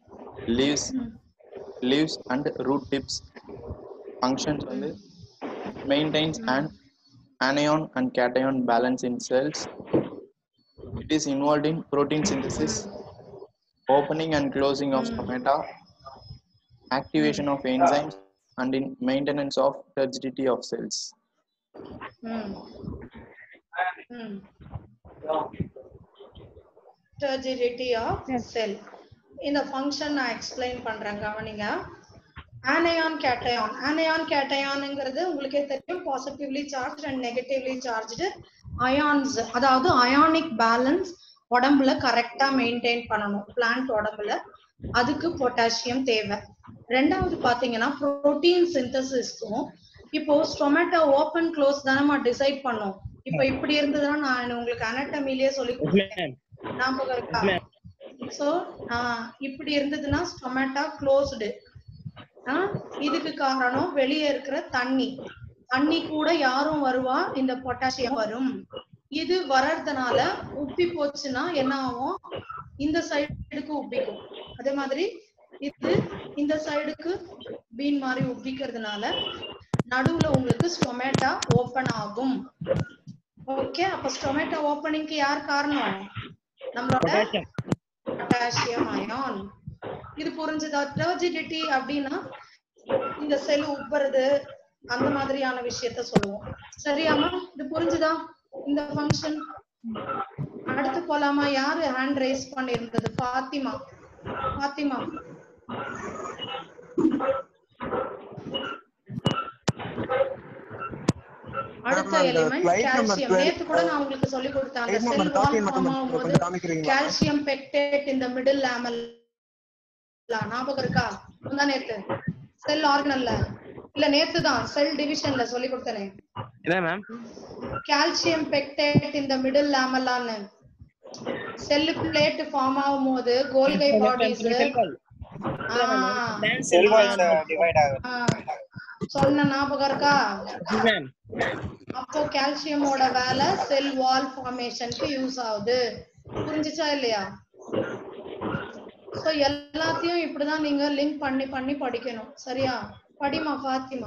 leaves and root tips. Functions on the maintains an anion and cation balance in cells. It is involved in protein synthesis, opening and closing of stomata, activation of enzymes, and in maintenance of turgidity of cells. Turgidity of cell. இந்த function நான் explain பண்றேன், கவனிங்க. anion cation. anion cationங்கிறது உங்களுக்கே தெரியும், positively charged and negatively charged ions. அதாவது ionic balance உடம்புல கரெக்டா மெயின்டைன் பண்ணணும் பிளான்ட் உடம்புல. அதுக்கு பொட்டாசியம் தேவை. ரெண்டாவது பாத்தீங்கன்னா புரோட்டீன் சிந்தசிஸ்க்கும் இப்போ ஸ்டொமேட்டோ ஓபன் க்ளோஸ் தானே டிசைட் பண்ணோம். இப்போ இப்படி இருந்ததுன்னா நான் உங்களுக்கு அனாட்டமிலேயே சொல்லி கொடுத்தேன், ஞாபகம் இருக்கா? சோ இப்படி இருந்ததுன்னா ஸ்டொமேட்டோ க்ளோஸ்டு. இதுக்கு காரணம் வெளியே இருக்கிற தண்ணி கூட யாரும் வருவா, இந்த பொட்டாசியம் வரும். இது வர்றதுனால உப்பி போச்சுன்னா என்ன ஆகும்? இந்த சைடுக்கு உப்பிக்கும். அதே மாதிரி இது இந்த சைடுக்கு பீன் மாதிரி உப்பிக்கிறதுனால நடுவுல உங்களுக்கு ஸ்டொமேட்டோ ஓபன் ஆகும். ஓகே, அப்ப ஸ்டொமேட்டோ ஓபனிங்க்கு யார் காரணம்? நம்மளோட பொட்டாசியம் அயான். இது புரிஞ்சுதா? டர்ஜிடிட்டி அப்படின்னா இந்த செல் உப்புறது, அந்த மாதிரியான விஷயத்த சொல்லுவோம். சரியாமா? இது புரிஞ்சுதா இந்த ஃபங்க்ஷன்? அடுத்து போலாமா? யாரு ஹேண்ட் ரைஸ் பண்ணிருந்தது? பாத்திமா. அடுத்த எலிமெண்ட் கால்சியம். நேத்து கூட நான் உங்களுக்கு சொல்லி கொடுத்தேன், அந்த செல் வால் ஃபார்ம் ஆகும்போது கால்சியம் பெக்டேட் இந்த மிடில் லேமெல்லா, ஞாபகம் இருக்கா? முந்தா நேத்து செல் ஆர்கனல்ல இல்ல நேத்து தான் செல் டிவிஷன்ல சொல்லி கொடுத்தனே. என்ன மேம்? கால்சியம் பெக்டேட் இந்த மிடில் லேமெல்லான்னு செல் பிளேட் ஃபார்ம் ஆகும்போது கோல்கை பாடிஸ் சொன்ன ஞாபகம் இருக்கா? அப்போ கால்சியமோட வேலை செல் வால் ஃபார்மேஷனுக்கு யூஸ் ஆகுது. புரிஞ்சுச்சா இல்லையா? சோ எல்லாத்தையும் இப்படிதான் நீங்க லிங்க் பண்ணி பண்ணி படிக்கணும். சரியா? படிமா ஃபாத்திமா.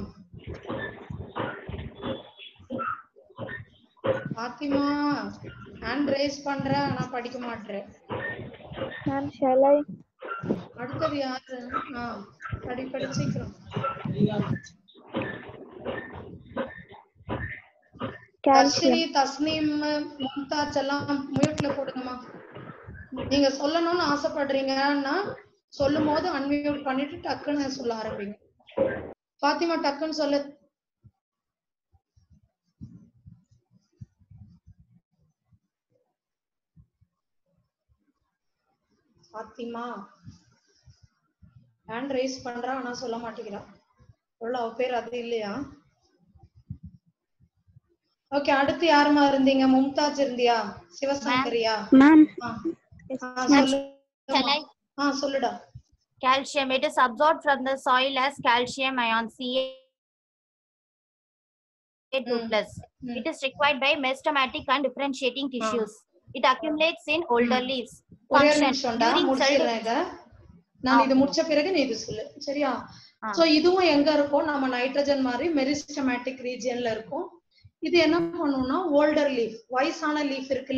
ஃபாத்திமா ஹேண்ட் ரைஸ் பண்ற ஆனா படிக்க மாட்டேன். Ma'am, shall I? அடுத்தது யாரு? படி சீக்கிரம். தர்ஷினி, தஸ்னீம், மும்தாஜ் எல்லாம் மியூட்ல போடுங்கம்மா. நீங்க சொல்லணும்னு ஆசைப்படுறீங்கன்னா சொல்லும் போது அன்மியூட் பண்ணிட்டு டக்குன்னு சொல்ல ஆரம்பிங்க. ஃபாத்திமா டக்குன்னு சொல்லு. ஃபாத்திமா ஹேண்ட் ரைஸ் பண்றா ஆனா சொல்ல மாட்டேங்கிறா. அவ பேர் அது இல்லையா? ஓகே, அடுத்து யாருமா இருந்தீங்க? மும்தாஜ் இருந்தியா? சிவசங்கரியா? Ma'am. சொல்லுடா. Calcium, it is absorbed from the soil as calcium ion Ca2+. It is required by meristematic and differentiating tissues. It accumulates in older leaves. நான் இது முடிச்ச பிறகு நீ இது சொல்லு. சரியா? சோ இதுவும் எங்க இருக்கும்? நம்ம நைட்ரஜன் மாதிரி மெரிஸ்டமேட்டிக் ரீஜியன்ல இருக்கும். இது என்ன பண்ணும்னா ஓல்டர் லீஃப், வயசான லீஃப் இருக்குல்ல,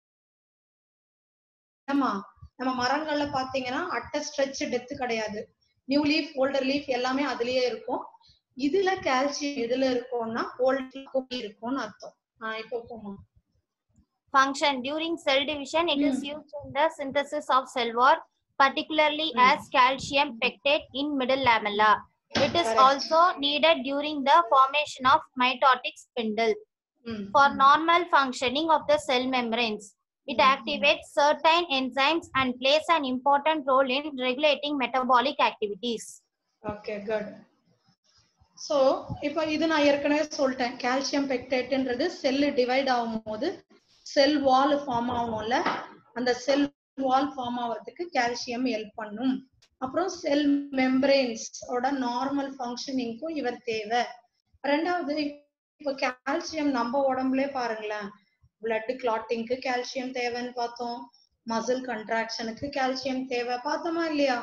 நம்ம மரங்கள்ல பாத்தீங்கன்னா அட்ட ஸ்ட்ரெச் டெப்த் கிடையாது. நியூ லீஃப், ஓல்டர் லீஃப் எல்லாமே அதுலயே இருக்கும். இதுல கால்சியம் எதுல இருக்கும்னா ஓல்டர் இருக்கும்னு அர்த்தம். இப்போ போமா. Function during cell division, it is used in the synthesis of cell wall, particularly as calcium pectate in middle lamella. It is also needed during the formation of mitotic spindle. For normal functioning of the cell membranes, it activates certain enzymes and plays an important role in regulating metabolic activities. Okay, good. So, இப்போ இது நான் ஏற்கனவே சொல்லிட்டேன். Calcium பெக்டேட்ன்றது செல் divide ஆகும்போது செல் wall form ஆகும்ல, அந்த cell wall form ஆகிறதுக்கு calcium help பண்ணும். அப்புறம் செல் மெம்பரேன்ஸ் ஓட நார்மல் ஃபங்க்ஷனிங்க்கும் இவர் தேவை. ரெண்டாவது, இப்போ கால்சியம் நம்ம உடம்புலே பாருங்களேன், பிளட் கிளாட்டிங்க்கு கால்சியம் தேவைன்னு பார்த்தோம், மசில் கண்ட்ராக்ஷனுக்கு கால்சியம் தேவை பார்த்தோமா இல்லையா?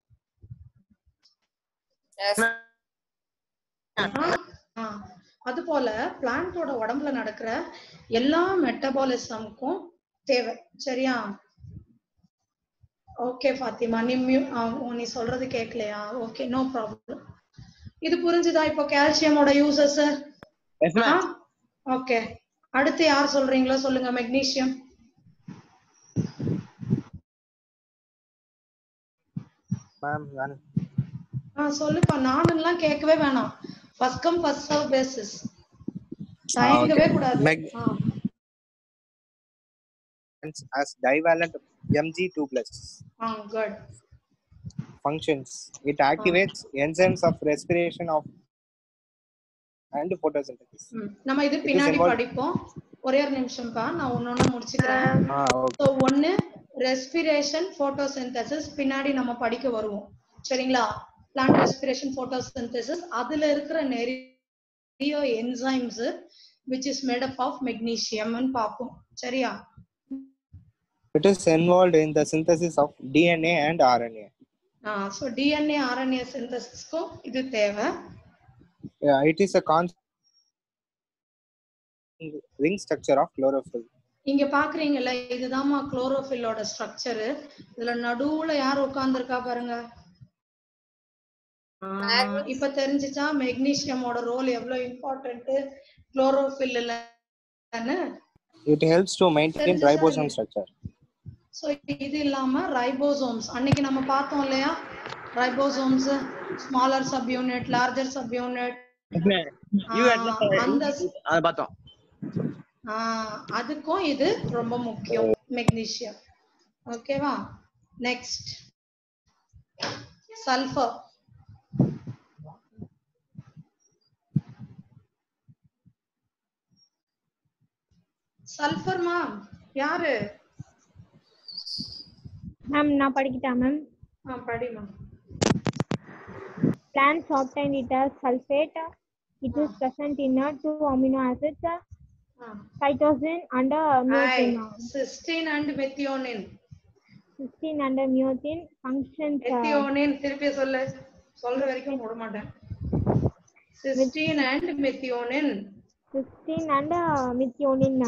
அது போல பிளான்டோட உடம்புல நடக்கிற எல்லா மெட்டபாலிசம்க்கும் தேவை. சரியா? ஓகே ஃபாத்திமா, நீ சொல்றது கேட்கலையா? Okay, no problem. இது புரிஞ்சுதா இப்போ கால்சியமோட யூசஸ்? ஓகே, அடுத்து யார் சொல்றீங்களோ சொல்லுங்க. மெக்னீசியம். சொல்லுப்பா. நானுலாம் கேட்கவே வேணாம். First come first serve basis. தயங்கவே கூடாது. As divalent Mg2+. Good. Functions. It activates enzymes of respiration of and photosynthesis. நம்ம இது பின்னாடி படிப்போம். ஒரே ஒரு நிமிஷம்ப்பா, நான் ஒன்னொன்னு முடிச்சுக்கிறேன். சோ ஒன்னு ரெஸ்பிரேஷன், போட்டோசிந்தசிஸ் பின்னாடி நம்ம படிக்க வருவோம். சரிங்களா? பிளான்ட் ரெஸ்பிரேஷன், போட்டோசிந்தசிஸ், அதுல இருக்கிற நிறைய enzymes which is made up of magnesium ன்னு பாப்போம். சரியா? It is involved in the synthesis of DNA and RNA. So DNA RNA synthesis ko idu theva. Yeah, it is a constant ring structure of chlorophyll. இங்க பாக்குறீங்கல்ல, இதுதான்மா குளோரோஃபில்லோட structure. இதுல நடுவுல யார் உட்கார்ந்திருக்கா பாருங்க. இப்ப தெரிஞ்சுச்சா மெக்னீசியமோட ரோல் எவ்வளவு இம்பார்ட்டன்ட் குளோரோஃபில்ல? It helps to maintain ribosome structure. So இது இல்லாம ரைபோசோம்ஸ் அன்னைக்கு நம்ம பார்த்தோம் இல்லையா? Ribosomes, smaller sub unit, larger sub unit, அத பார்த்தோம். அதுக்கும் இது ரொம்ப முக்கியம், மெக்னீசியம். ஓகேவா? Next sulphur. சல்ஃபர் மேம் யாரு? மேம் நான் படிக்கிட்டா மேம்? படி ma'am. Plants obtain it as sulfate. It is present in 2 amino acids, cytosine and methionine. Cysteine and methionine. Cysteine and methionine functions. Methionine திருப்பி சொல்ற வரைக்கும் போட மாட்டேன். Cysteine and methionine. Cysteine and methionine.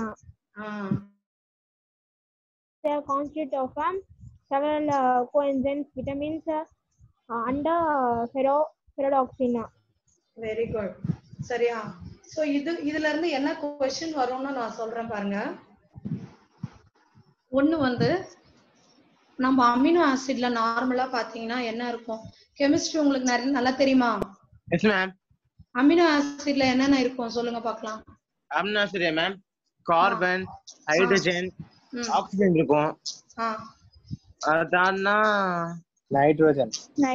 They are constitute of several coenzymes, vitamins, and ferredoxin. Very good. சரியா? So இதுல இருந்து என்ன question வரும்னு நான் சொல்றேன் பாருங்க. ஒன்னு வந்து நம்ம அமினோ ஆசிட்ல நார்மலா பாத்தீங்கன்னா என்ன இருக்கும்? கெமிஸ்ட்ரி உங்களுக்கு நல்லா தெரியுமா? Yes ma'am. அமினோ ஆசிட்ல என்னென்ன இருக்கும் சொல்லுங்க பார்க்கலாம். Amino acid ma'am carbon, hydrogen, oxygen இருக்கும். அதான்னா நைட்ரோஜன்.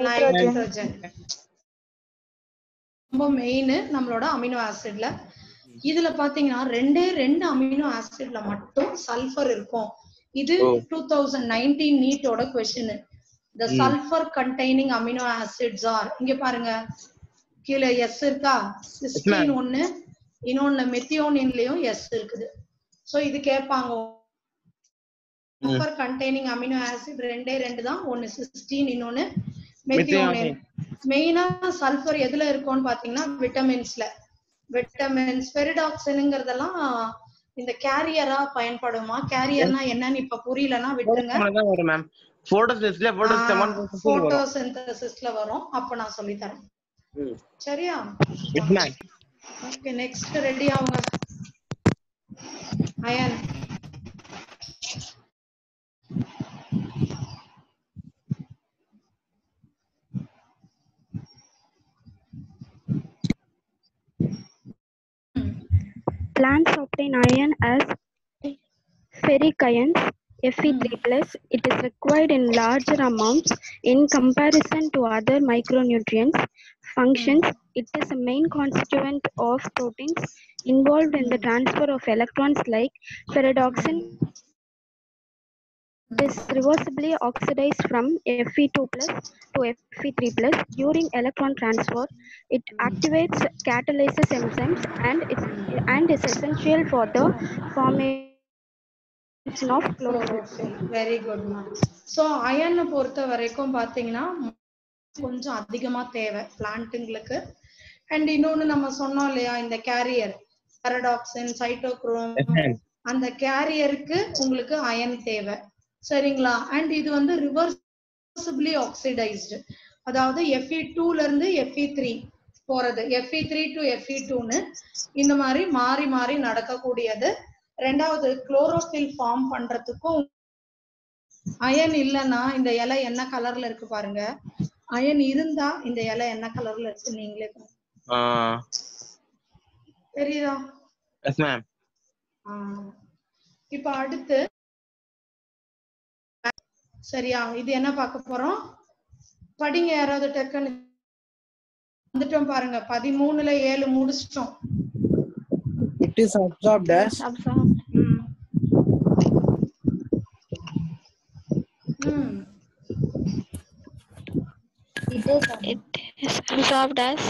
ரொம்ப மெயின் நம்மளோட அமினோ ஆசிட்ல. இதுல பாத்தீங்கன்னா ரெண்டு அமினோ ஆசிட்ல மட்டும் சல்ஃபர் இருக்கும். இது 2019 நீட்டோட question. the sulfur containing amino acids are இங்க பாருங்க கீழ S இருக்கா? சிஸ்டீன் ஒன்னு, இன்னொன்னு மெத்தியோனின்லயும் S இருக்குது. சோ இது கேட்பாங்க. sulfur containing amino acid ரெண்டு தான். ஒன்னு சிஸ்டீன், இன்னொன்னு மெத்தியோனின். மெயினா சல்ஃபர் எதுல இருக்கும்னு பாத்தீங்கன்னா விட்டமின்ஸ்ல. விட்டமின்ஸ் ஃபெரிடாக்சின்ங்கிறதெல்லாம் இந்த கேரியரா பயன்படுமா? கேரியர்னா என்னன்னு இப்ப புரியலனா விட்டுருங்க. மேம் போட்டோசிந்தசிஸ்ல வரும். அப்ப நான் சொல்லி தரேன். சரியா? ஓகே, நெக்ஸ்ட் ரெடி ஆவுங்க. Iron Plants obtain iron as ferric ions, Fe3+. It is required in larger amounts in comparison to other micronutrients. Functions: it is a main constituent of proteins involved in the transfer of electrons like ferredoxin. It is reversibly oxidized from Fe2+ to Fe3+. During electron transfer, it activates catalysis enzymes and is essential for the formation of chlorophyll. Very good, ma'am. So iron பொறுத்த வரைக்கும் பாத்தீங்கன்னா கொஞ்சம் அதிகமா தேவை பிளான்ட்ங்களுக்கு. And இன்னொன்னு நம்ம சொன்னோம் இல்லையா, இந்த கேரியர் பாரடாக்சின், சைட்டோக்ரோம், அந்த கேரியருக்கு உங்களுக்கு அயன் தேவை. சரிங்களா? அண்ட் இது வந்து ரிவர்சிபிளி ஆக்சிடைஸ்டு, அதாவது Fe2ல இருந்து Fe3 போறது, Fe3 to Fe2ன்னு இந்த மாதிரி மாறி மாறி நடக்கக்கூடியது. ரெண்டாவது குளோரோஃபில் ஃபார்ம் பண்றதுக்கும் அயன் இல்லைன்னா இந்த இலை என்ன கலர்ல இருக்கு பாருங்க. அயன் இருந்தா இந்த இலை என்ன கலர்ல இருக்கு நீங்களே தெரியுதா? Yes ma'am. இப்ப அடுத்து சரியா, இது என்ன பார்க்க போறோம்? படிங்க யாராவது டக்குன்னு. வந்துட்டோம் பாருங்க, 13ல 7 முடிச்சிட்டோம். It is absorbed as It is absorbed as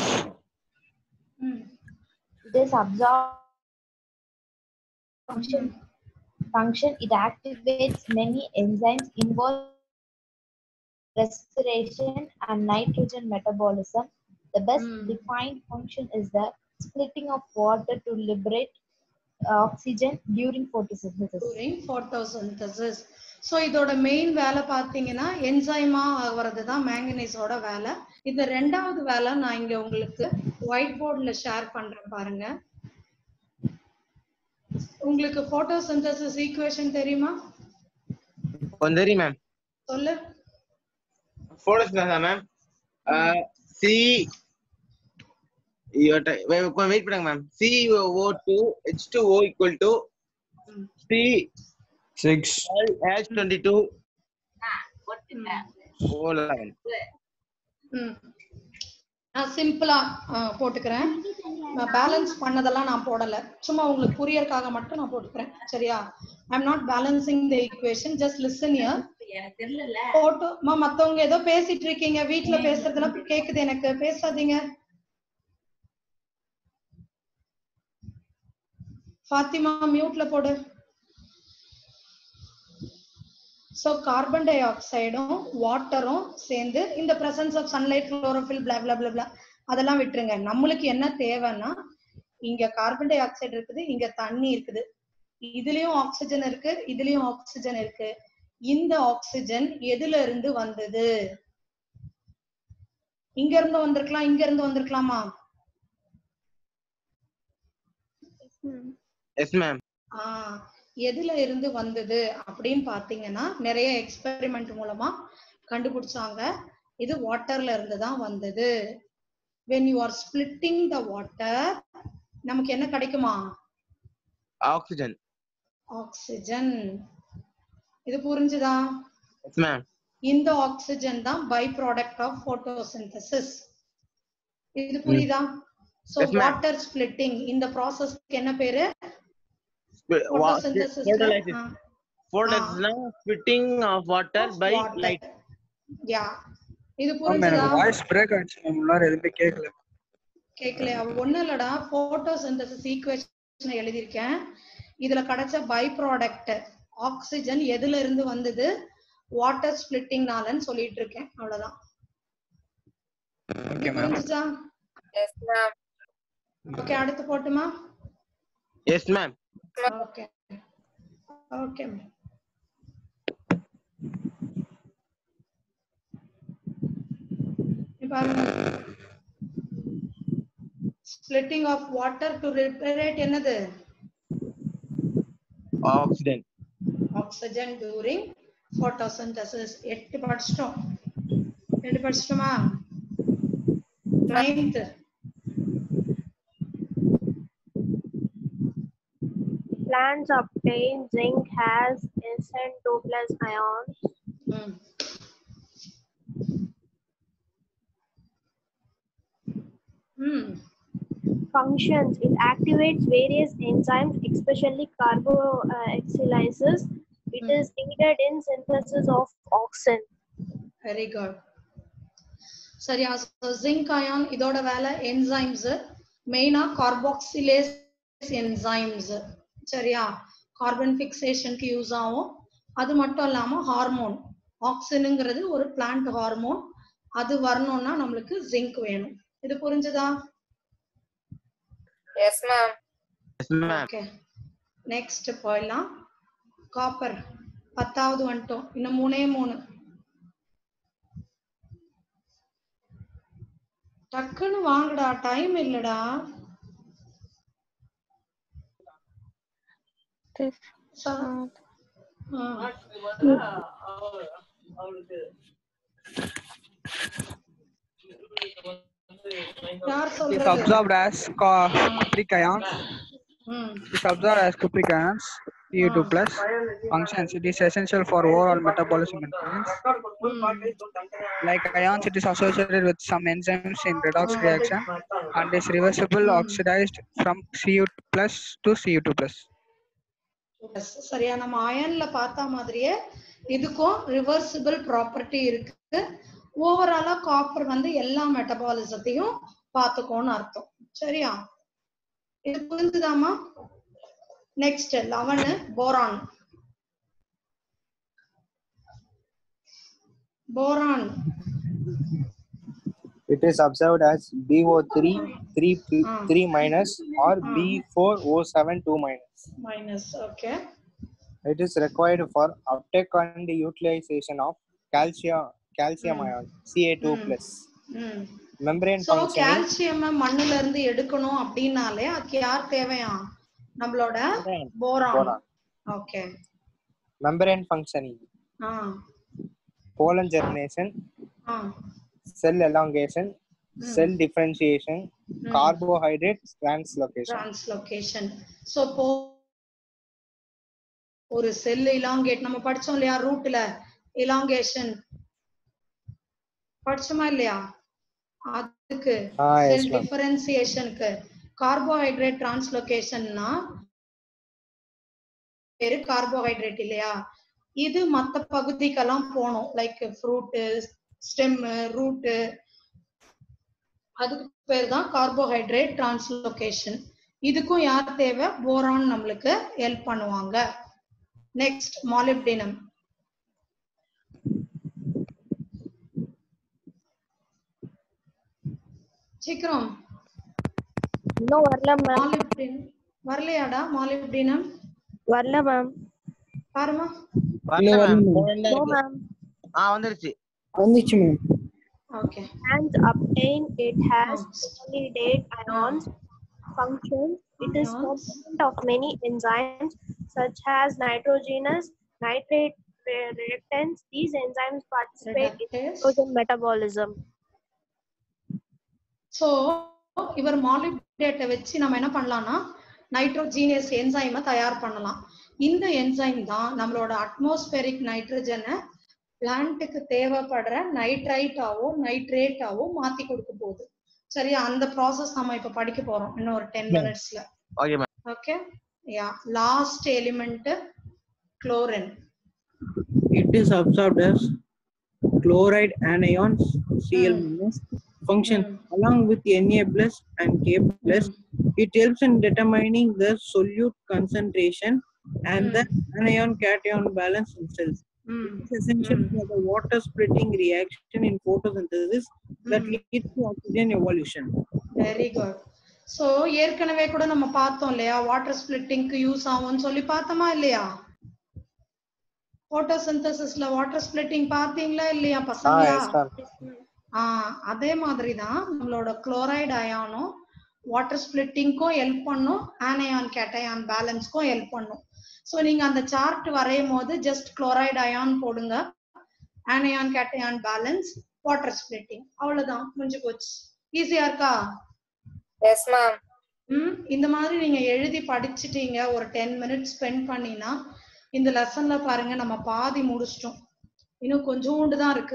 function. It activates many enzymes involved in respiration and nitrogen metabolism. The best defined function is the splitting of water to liberate oxygen during photosynthesis. So இதோட main வேலை பாத்தீங்கன்னா என்சைமா ஆகிறது தான் மேங்கனீஸோட வேலை. இந்த ரெண்டாவது வேலை நான் இங்க உங்களுக்கு ஒயிட் போர்ட்ல ஷேர் பண்றேன் பாருங்க. உங்களுக்கு போட்டோசிந்தசிஸ் ஈக்குவேஷன் தெரியுமா? கொஞ்சம் தெரியும் மேம். சொல்லு. போட்டோசிந்தசிஸ் மேம் சி வெயிட் பண்ணுங்க ma'am. CO2 H2O equal to C6H22 O11. நான் சிம்பிளா போட்டுக்கிறேன். நான் பேலன்ஸ் பண்ணதெல்லாம் நான் போடல, சும்மா உங்களுக்கு புரியறதுக்காக மட்டும் நான் போட்டுக்கிறேன். சரியா? I am not balancing the equation, just listen here. Photo மத்தவங்க ஏதோ பேசிட்டு இருக்கீங்க, வீட்ல பேசுறதெல்லாம் கேக்குது எனக்கு, பேசாதீங்க. ஃபாத்திமா மியூட்ல போடு. ஸோ கார்பன் டை ஆக்சைடும் வாட்டரும் சேர்ந்து இந்த presence of sunlight chlorophyll blah blah blah அதெல்லாம் விட்டுருங்க. நம்மளுக்கு என்ன தேவைன்னா இங்க கார்பன் டை ஆக்சைடு இருக்குது, இங்க தண்ணி இருக்குது, இதுலயும் ஆக்சிஜன் இருக்கு, இதுலயும் ஆக்சிஜன் இருக்கு. இந்த ஆக்சிஜன் எதுல இருந்து வந்தது? இங்க இருந்து வந்திருக்கலாம், இங்க இருந்து வந்திருக்கலாமா? Yes ma'am. எதுல இருந்து வந்தது அப்படின்னு பாத்தீங்கன்னா நிறைய எக்ஸ்பெரிமெண்ட் மூலமா கண்டுபிடிச்சாங்க. இது வாட்டர்ல இருந்து தான் வந்தது. when you are splitting the water நமக்கு என்ன கிடைக்குமா? ஆக்சிஜன். ஆக்சிஜன். இது புரிஞ்சுதா? Yes ma'am. இந்த ஆக்சிஜன் தான் பை ப்ராடக்ட் ஆஃப் போட்டோசிந்தசிஸ். இது புரியுதா? சோ வாட்டர் ஸ்பிளிட்டிங் இந்த ப்ராசஸ்க்கு என்ன பேரு? Photosynthesis. Splitting of water by light. Yeah. இது புரியுதா? வாய்ஸ் பிரேக் ஆச்சு மேம். எல்லாரும் எதுமே கேக்கல. ஒண்ணு இல்லடா, போட்டோசிந்தசிஸ் ஈக்குவேஷன் எழுதி இருக்கேன். இதுல கிடைச்ச பை ப்ராடக்ட் ஆக்சிஜன் எதுல இருந்து வந்தது? வாட்டர் ஸ்பிளிட்டிங்னாலன்னு சொல்லிட்டு இருக்கேன். அவ்வளவுதான். Okay ma'am. Yes ma'am. Okay, அடுத்து போட்டுமா? Yes ma'am. Okay okay ma'am. splitting of water to liberate என்னது? ஆக்சிஜன். Oxygen during photosynthesis. 8 படிச்சிட்டோமா? 9th plants obtain zinc has SN2+ ions. Functions: it activates various enzymes, especially carboxylases. It is needed in synthesis of auxin. Very good. சரியா? zinc ion இதோட வேலை enzymes, மெயினா carboxylase enzymes. சரியா? Carbon ஃபிக்சேஷனுக்கு use ஆகும். அது மட்டும் இல்லாம ஹார்மோன் ஆக்சினுங்கிறது ஒரு பிளான்ட் ஹார்மோன். அது வரணும்னா நம்மளுக்கு ஜிங்க் வேணும். இது புரிஞ்சுதா? Yes ma'am. ஓகே, நெக்ஸ்ட் போயிடலாம். காப்பர் 10வது வந்துட்டோம். இன்னும் 3 டக்குன்னு வாங்கடா, டைம் இல்லடா. Is absorbed as cupric ions. Is absorbed as cupric ions. Cu2+. Functions: it is essential for overall metabolism in plants. Like ions, it is associated with some enzymes in redox reaction and is reversible oxidized from Cu+ to Cu2+. சரியா? நம்ம அயன்ல பார்த்த மாதிரியே இதுக்கும் reversible property இருக்கு. ஓவராலா copper எல்லா மெட்டபாலிசத்தையும் பார்த்துக்கோன்னு அர்த்தம். சரியா? இது புரிஞ்சுதாமா? Next 11 boron. Boron it is observed as BO3 3 or B4O7 2-. Okay. It is required for uptake and utilization of calcium ion Ca2+. Membrane functioning. Calcium மண்ணுல இருந்து எடுக்கணும் அப்படினாலே அதுக்கு யார் தேவையா? நம்மளோட boron. Okay. Membrane functioning. Pollen germination. Cell elongation, cell differentiation, carbohydrate translocation. So ஒரு செல் elongate நம்ம படிச்சோம் இல்லையா? ரூட்ல elongation படிச்சோமா இல்லையா? அதுக்கு செல் டிஃபரன்சியேஷனுக்கு கார்போஹைட்ரேட் டிரான்ஸ்லோகேஷன்னா பேரு கார்போஹைட்ரேட் இல்லையா? இது மத்த பகுதிக்கெல்லாம் போணும். லைக் ஃப்ரூட், ஸ்டெம், ரூட், அதுக்கு பேர் தான் கார்போஹைட்ரேட் டிரான்ஸ்லோகேஷன். இதுக்கும் யார் தேவை? போரான் நம்மளுக்கு ஹெல்ப் பண்ணுவாங்க. Next molybdenum. சீக்கிரம். இன்னும் வரல மேம். மாலிப்டின் வரலையாடா? மாலிப்டினம் வரல மேம். பாருமா. வரல மேம். No ma'am. வந்துருச்சு. வந்துச்சு ma'am. Okay. And obtain it has intermediate ions functions. It is component of many enzymes such as nitrogenous, nitrate reactants. These enzymes participate in nitrogen metabolism. So இவர் மாலிப்டேட்டை வச்சு நம்ம என்ன பண்ணலாம்னா நைட்ரோஜீனியஸ் என்சைமை தயார் பண்ணலாம். இந்த என்சைம் தான் நம்மளோட அட்மாஸ்பரிக் நைட்ரஜனை பிளான்ட்டுக்கு தேவைப்படுற நைட்ரைட்டாவோ நைட்ரேட்டாவோ மாத்தி கொடுக்க போகுது. சரியா? அந்த ப்ராசஸ் நம்ம இப்ப படிக்க போறோம் இன்னும் ஒரு 10 minutesல. Okay ma'am. Okay yeah. Last element chlorine. It is absorbed as chloride anions Cl- function along with Na plus and K plus. It helps in determining the solute concentration and the anion cation balance in cells. It is essential for the water splitting reaction in photosynthesis that leads to oxygen evolution. Very good. So ஏற்கனவே கூட நம்ம பார்த்தோம் இல்லையா, water ஸ்பிளிட்டிங்க்கு use ஆகும்னு சொல்லி பார்த்தோமா இல்லையா? போட்டோசிந்தசிஸ்ல water splitting பார்த்தீங்களா இல்லையா பசங்களா? அதே மாதிரி தான் நம்மளோட குளோரைடு அயானும் வாட்டர் ஸ்பிளிட்டிங்க்கும் ஹெல்ப் பண்ணும், ஆனயான் கேட்டயான் பேலன்ஸ்க்கும் ஹெல்ப் பண்ணும். ஸோ நீங்க அந்த சார்ட் வரையும் போது ஜஸ்ட் குளோரைடு அயான் போடுங்க, anion cation balance, water splitting, அவ்வளவுதான், முடிஞ்சு போச்சு. ஈஸியா இருக்கா? Yes ma'am. இந்த மாதிரி நீங்க எழுதி படிச்சுட்டீங்க, ஒரு 10 minutes ஸ்பெண்ட் பண்ணினா இந்த லெசன்ல பாருங்க நம்ம பாதி முடிச்சிட்டோம், இன்னும் கொஞ்சோண்டு தான் இருக்கு.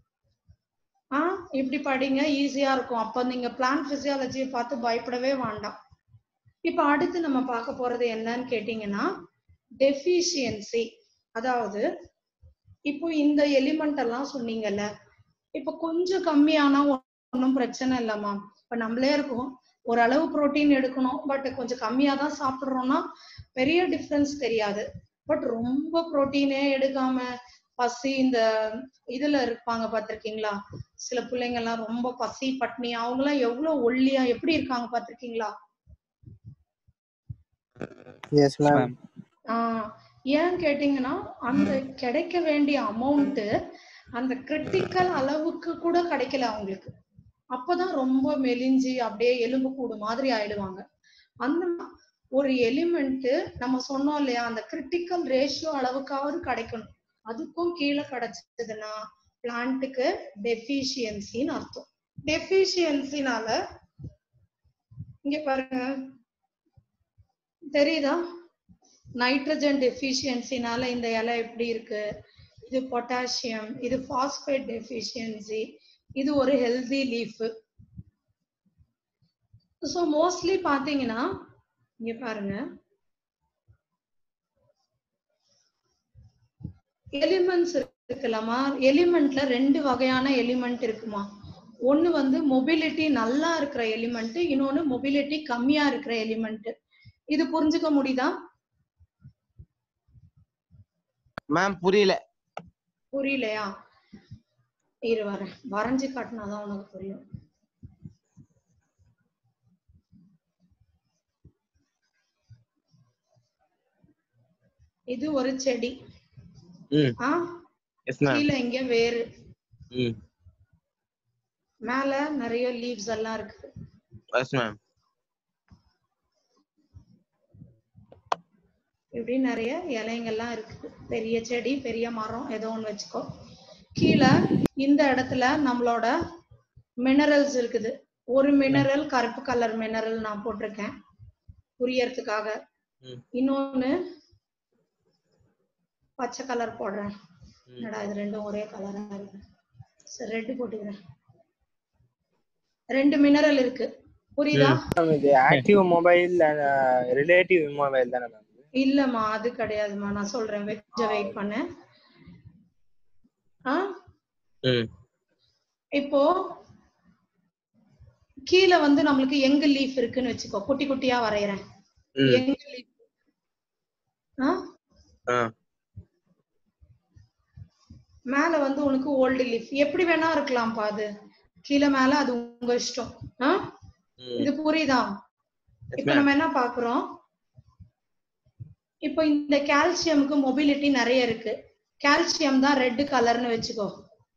இப்படி படிங்க, ஈஸியா இருக்கும். அப்ப நீங்க பிளான்ட் பிசியாலஜியை பார்த்து பயப்படவே வேண்டாம். இப்ப அடுத்து நம்ம பார்க்க போறது என்னன்னு கேட்டீங்கன்னா டெஃபிஷியன்சி. அதாவது இப்போ இந்த எலிமெண்ட் எல்லாம் சொன்னீங்கல்ல, இப்ப கொஞ்சம் கம்மியானா ஒன்றும் பிரச்சனை இல்லம்மா. இப்ப நம்மளே இருக்கும், ஓரளவு புரோட்டீன் எடுக்கணும், பட் கொஞ்சம் கம்மியா தான் சாப்பிடுறோம்னா பெரிய டிஃபரன்ஸ் தெரியாது. பட் ரொம்ப புரோட்டீனே எடுக்காம பசி இந்த இதுல இருப்பாங்க பாத்திருக்கீங்களா, சில பிள்ளைங்க எல்லாம் ரொம்ப பசி பட்னி, அவங்க எல்லாம் எவ்வளவு ஒல்லியா எப்படி இருக்காங்க பாத்திருக்கீங்களா? Yes ma'am. ஏன் கேட்டீங்கன்னா அந்த கிடைக்க வேண்டிய அமௌண்ட் அந்த கிரிட்டிக்கல் அளவுக்கு கூட கிடைக்கல அவங்களுக்கு. அப்பதான் ரொம்ப மெலிஞ்சி அப்படியே எலும்பு கூடு மாதிரி ஆயிடுவாங்க. அந்த ஒரு எலிமெண்ட் நம்ம சொன்னோம் இல்லையா, அந்த கிரிட்டிக்கல் ரேஷியோ அளவுக்காவது கிடைக்கணும். அதுக்கும் கீழே கிடைச்சதுன்னா பிளான்ட்டுக்கு டெஃபிஷியன்சின்னு அர்த்தம். டெஃபிஷியன்சினால இங்க பாருங்க தெரியுதா, நைட்ரஜன் டெஃபிஷியன்சினால இந்த இலை எப்படி இருக்கு, இது பொட்டாசியம், இது பாஸ்பேட் டெஃபிஷியன்சி, இது ஒரு ஹெல்தி லீஃப். ஸோ மோஸ்ட்லி பாத்தீங்கன்னா இங்க பாருங்க எலிமெண்ட்ஸ் இருக்குல்லமா, எலிமெண்ட்ல 2 வகையான எலிமெண்ட் இருக்குமா. ஒன்னு வந்து மொபிலிட்டி நல்லா இருக்கிற எலிமெண்ட், இன்னொன்னு மொபிலிட்டி கம்மியா இருக்கிற எலிமெண்ட். இது புரிஞ்சுக்க முடியுதா மேம்? புரியல. புரியலையா? இரு வரேன், வரைஞ்சு காட்டினாதான் உனக்கு புரியும். இது ஒரு செடி, கீழே இங்க வேறு, மேல நிறைய லீவ்ஸ் எல்லாம் இருக்குது. இப்படி நிறைய இலைங்கெல்லாம் இருக்குது. பெரிய செடி, பெரிய மரம், ஏதோ ஒண்ணு வச்சுக்கோ. கீழே இந்த இடத்துல நம்மளோட மினரல்ஸ் இருக்குது. ஒரு மினரல் கருப்பு கலர் மினரல் நான் போட்டிருக்கேன் புரியறதுக்காக, இன்னொன்னு பச்சை கலர் போடுறேன். என்னடா இது ரெண்டும் ஒரே கலரா இருக்கு, சரி ரெட் போட்டுக்கிறேன். 2 மினரல் இருக்கு, புரியுதா? இது ஆக்டிவ் மொபைல் ரிலேட்டிவ் மொபைல் தானே மேம்? இல்லம்மா அது கிடையாதுமா, நான் சொல்றேன், வெயிட் பண்ணு. இப்போ கீழே வந்து நம்மளுக்கு எங்க லீஃப் இருக்குன்னு வச்சுக்கோ, குட்டி குட்டியா வரையறேன். எங்க லீஃப் மேல வந்து உனக்கு ஓல்டு லீஃப் எப்படி வேணா இருக்கலாம்ப்பா. அது கீழே மேல அது உங்க இஷ்டம். இது புரியுதா? இப்ப நம்ம என்ன பாக்குறோம், இப்போ இந்த கால்சியமுக்கு மொபிலிட்டி நிறைய இருக்கு. கால்சியம் தான் ரெட் கலர்னு வச்சுக்கோ.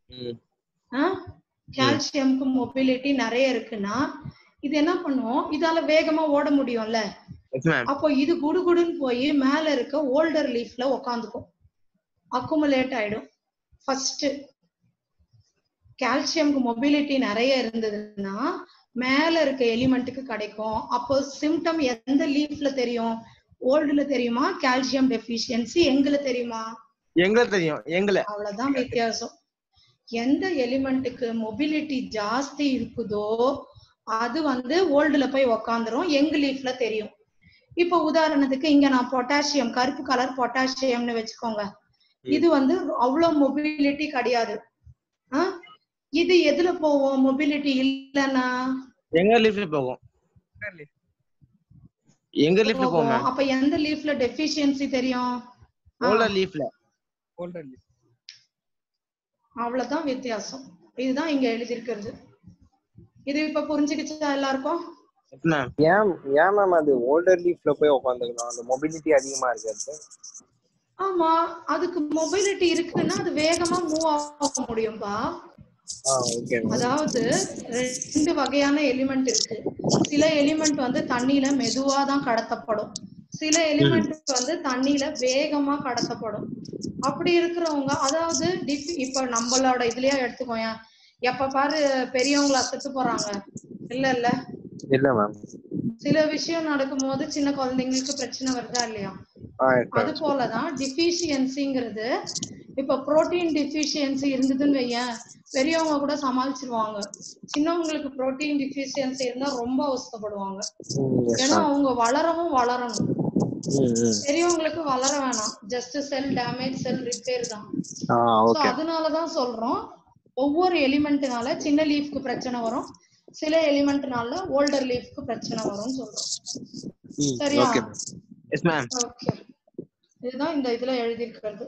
கால்சியமுக்கு மொபிலிட்டி நிறைய இருக்குன்னா இது என்ன பண்ணும், இதால வேகமா ஓட முடியும்ல. அப்போ இது குடுகுடுன்னு போய் மேல இருக்க ஓல்டர் லீஃப்ல உக்காந்துக்கும், அக்குமுலேட் ஆயிடும். ஃபர்ஸ்ட் கால்சியமுக்கு மொபிலிட்டி நிறைய இருந்ததுன்னா மேல இருக்க எலிமெண்ட்டுக்கு கிடைக்கும். அப்போ சிம்டம் எந்த லீஃப்ல தெரியும்? ஓல்டுல தெரியுமா? கால்சியம் டெஃபிஷியன்சி எங்கல தெரியுமா? எங்கல தெரியும். எங்கல. அவ்வளவுதான் வித்தியாசம். எந்த எலிமெண்ட்டுக்கு மொபிலிட்டி ஜாஸ்தி இருக்குதோ அது ஓல்டுல போய் உக்காந்துரும், எங்க லீஃப்ல தெரியும். இப்போ உதாரணத்துக்கு இங்க நான் பொட்டாசியம், கருப்பு கலர் பொட்டாசியம்னு வச்சுக்கோங்க. இது அவ்வளவு மொபிலிட்டி கிடையாது. இது எதுல போவோம்? மொபிலிட்டி இல்லன்னா எங்க லீஃப்ல போகும். எங்க லீஃப்ல போகும். அப்ப எந்த லீஃப்ல டெஃபிஷியன்சி தெரியும்? ஓல்டர் லீஃப்ல. Older leaf. அவ்வளவுதான் வித்தியாசம். இதுதான் இங்க எழுதி இருக்கிறது. இது இப்ப புரிஞ்சுக்கிச்சா எல்லாருக்கும்? ஏன் மேம் அது ஓல்டர் லீஃப்ல போய் உட்காந்துக்கலாம்? அந்த மொபிலிட்டி அதிகமா இருக்கு. ஆமா, அதுக்கு மொபிலிட்டி இருக்குன்னா அது வேகமா மூவ் ஆக முடியும்பா. அதாவது ரெண்டு வகையான எலிமெண்ட் இருக்கு. சில எலிமெண்ட் தண்ணியில மெதுவா தான் கடத்தப்படும், சில எலிமெண்ட் தண்ணியில வேகமா கடத்தப்படும். அப்படி இருக்கிறவங்க, அதாவது இப்ப நம்மளோட இதுலயே எடுத்துக்கோங்க, எப்ப பாரு பெரியவங்களை அசத்து போறாங்க இல்ல மேம். சில விஷயம் நடக்கும் போது சின்ன குழந்தைங்களுக்கு பிரச்சனை வருதா இல்லையா? அது போலதான் டிஃபிஷியன்சிங்கிறது. இப்ப புரோட்டீன் டிஃபிஷியன்சி இருந்ததுன்னு வையேன், பெரியவங்க கூட சமாளிச்சிருவாங்க. சின்னவங்களுக்கு புரோட்டீன் டிஃபிஷியன்சி இருந்தா ரொம்ப அவஸ்தைப்படுவாங்க. ஏன்னா அவங்க வளரணும். பெரியவங்களுக்கு வளர வேணாம், just cell damage, cell repair தான். அதனாலதான் சொல்றோம், ஒவ்வொரு எலிமெண்ட்னால சின்ன லீஃப்க்கு பிரச்சனை வரும், சில எலிமெண்ட்னால ஓல்டர் லீஃப்க்கு பிரச்சனை வரும்னு சொல்றோம். சரியா? ஓகே, இதுதான் இந்த இதுல எழுதி இருக்கிறது.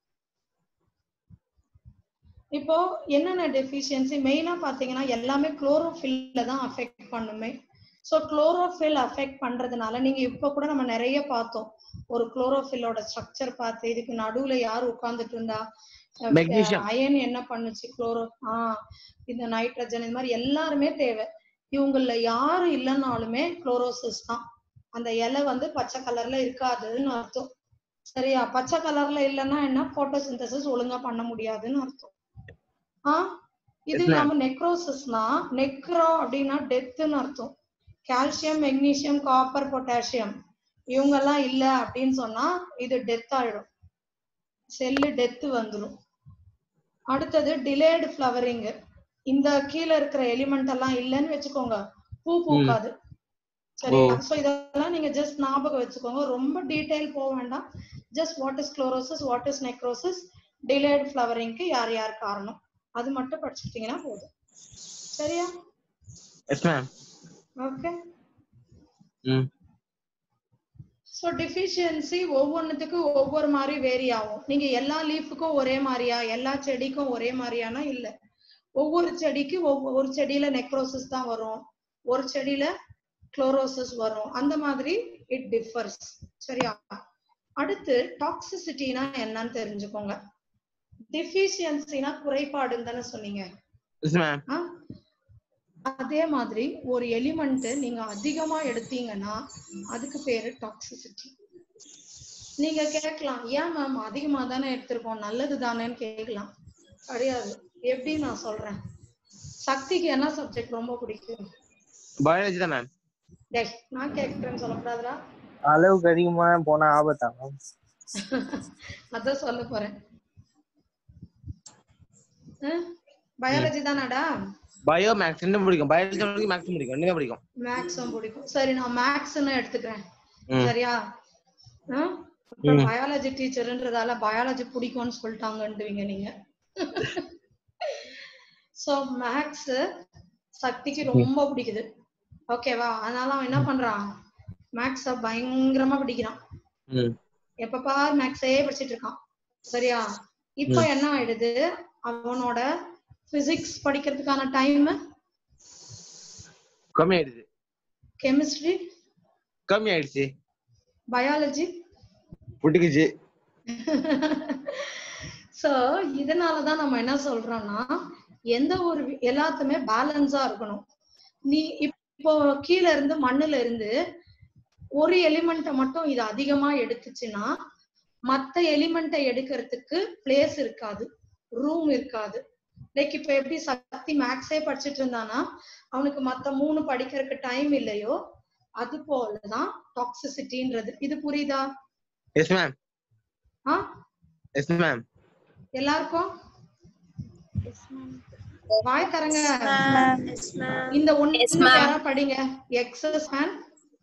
இப்போ என்னென்ன டெஃபிஷியன்சி மெயினா பாத்தீங்கன்னா எல்லாமே குளோரோஃபில்ல தான் அஃபெக்ட் பண்ணுமே. சோ குளோரோஃபில் அஃபெக்ட் பண்றதுனால நீங்க இப்ப கூட நம்ம நிறைய பார்த்தோம், ஒரு குளோரோஃபில்லோட ஸ்ட்ரக்சர் பார்த்து இதுக்கு நடுவுல யார் உட்கார்ந்துட்டு இருந்தா, அயன் என்ன பண்ணுச்சு, இந்த நைட்ரஜன், இந்த மாதிரி எல்லாருமே தேவை. இவங்கள யாரு இல்லைன்னாலுமே குளோரோசிஸ் தான். அந்த இலை பச்சை கலர்ல இருக்காதுன்னு அர்த்தம். சரியா? பச்சை கலர்ல இல்லைன்னா என்ன, போட்டோசிந்தசிஸ் ஒழுங்கா பண்ண முடியாதுன்னு அர்த்தம். இது நம்ம நெக்ரோசிஸ்னா, நெக்ரோ அப்படின்னா டெத்துன்னு அர்த்தம். கால்சியம், மெக்னீசியம், காப்பர், பொட்டாசியம் இவங்க எல்லாம் இல்ல அப்படின்னு சொன்னா இது டெத் ஆயிடும், செல்லு டெத்து வந்துடும். அடுத்தது டிலேடு ஃபிளவரிங். இந்த கீழே இருக்கிற எலிமெண்ட் எல்லாம் இல்லைன்னு வச்சுக்கோங்க, பூ பூக்காது. சரியா? சோ இதெல்லாம் நீங்க ஜஸ்ட் ஞாபகம் வச்சுக்கோங்க, ரொம்ப டீடைல் போக வேண்டாம். Just what is chlorosis, what is necrosis, delayed ஃபிளவரிங்க்கு யார் யார் காரணம், அது மட்டும் படிச்சுட்டீங்கன்னா போதும். சரியா? Yes ma'am. Okay. So deficiency ஒவ்வொன்றுத்துக்கும் ஒவ்வொரு மாதிரி வேரி ஆகும். நீங்க எல்லா லீஃபுக்கும் ஒரே மாதிரியா, எல்லா செடிக்கும் ஒரே மாதிரியானா இல்ல. ஒவ்வொரு செடிக்கு ஒவ்வொரு செடியில நெக்ரோசிஸ் தான் வரும், ஒரு செடியில குளோரோசிஸ் வரும், அந்த மாதிரி இட் டிஃபர்ஸ். சரியா? அடுத்து டாக்ஸிசிட்டினா என்னன்னு தெரிஞ்சுக்கோங்க. டிஃபிஷியன்சினா குறைபாடுன்னு தானே சொன்னீங்க. அதே மாதிரி ஒரு எலிமெண்ட் நீங்க அதிகமா எடுத்தீங்கன்னா அதுக்கு பேரு டாக்ஸிசிட்டி. நீங்க கேட்கலாம், ஏன் மேம் அதிகமா தானே எடுத்திருக்கோம், நல்லது தானேன்னு கேட்கலாம். கிடையாது. எப்படி நான் சொல்றேன், சக்திக்கு என்ன சப்ஜெக்ட் ரொம்ப பிடிக்கும்? பயாலஜி தான் மேம். டேய், நான் கேட்கறேன்னு சொல்லக்கூடாதுடா. அளவுக்கு அதிகமா போனா ஆபத்தா? அதான் சொல்ல போறேன். பயாலஜி தானடா? பயோ மேக்ஸ் என்ன பிடிக்கும்? பயாலஜி மேக்ஸ் பிடிக்கும், என்ன பிடிக்கும்? மேக்ஸும் பிடிக்கும். சரி, நான் மேக்ஸ்னு எடுத்துக்கிறேன். சரியா? பயாலஜி டீச்சர்ன்றதால பயாலஜி பிடிக்கும்னு சொல்லிட்டாங்கன்றீங்க நீங்க. சோ மேக்ஸ் சக்திக்கு ரொம்ப பிடிக்குது. ஓகேவா? அதனால அவன் என்ன பண்றான், மேக்ஸ பயங்கரமா படிக்கிறான். எப்ப பாரு மேக்ஸே படிச்சிட்டு இருக்கான். சரியா? இப்ப என்ன ஆயிடுது, அவனோட பிசிக்ஸ் படிக்கிறதுக்கான டைம் கம்மி ஆயிடுச்சு. கெமிஸ்ட்ரி கம்மி ஆயிடுச்சு. பயாலஜி புடிக்குச்சு. சோ இதனாலதான் நம்ம என்ன சொல்றோம்னா எந்த ஒரு எல்லாத்துமே பேலன்ஸா இருக்கணும். நீ இப்போ கீழ இருந்து மண்ணுல இருந்து ஒரு எலிமெண்ட்டை மட்டும் இது அதிகமா எடுத்துச்சுன்னா மத்த எலிமெண்ட்டை எடுக்கிறதுக்கு பிளேஸ் இருக்காது, ரூம் இருக்காது. லைக் இப்ப எப்படி சக்தி மேக்ஸே படிச்சுட்டு இருந்தானா அவனுக்கு மத்த 3 படிக்கிறதுக்கு டைம் இல்லையோ அது போலதான் டாக்ஸிசிட்டின்றது. இது புரியுதா? Yes ma'am. Yes ma'am. எல்லாருக்கும் வாய் தரங்க. இந்த ஒண்ணு யாரா படிங்க. எக்ஸஸ் மேன்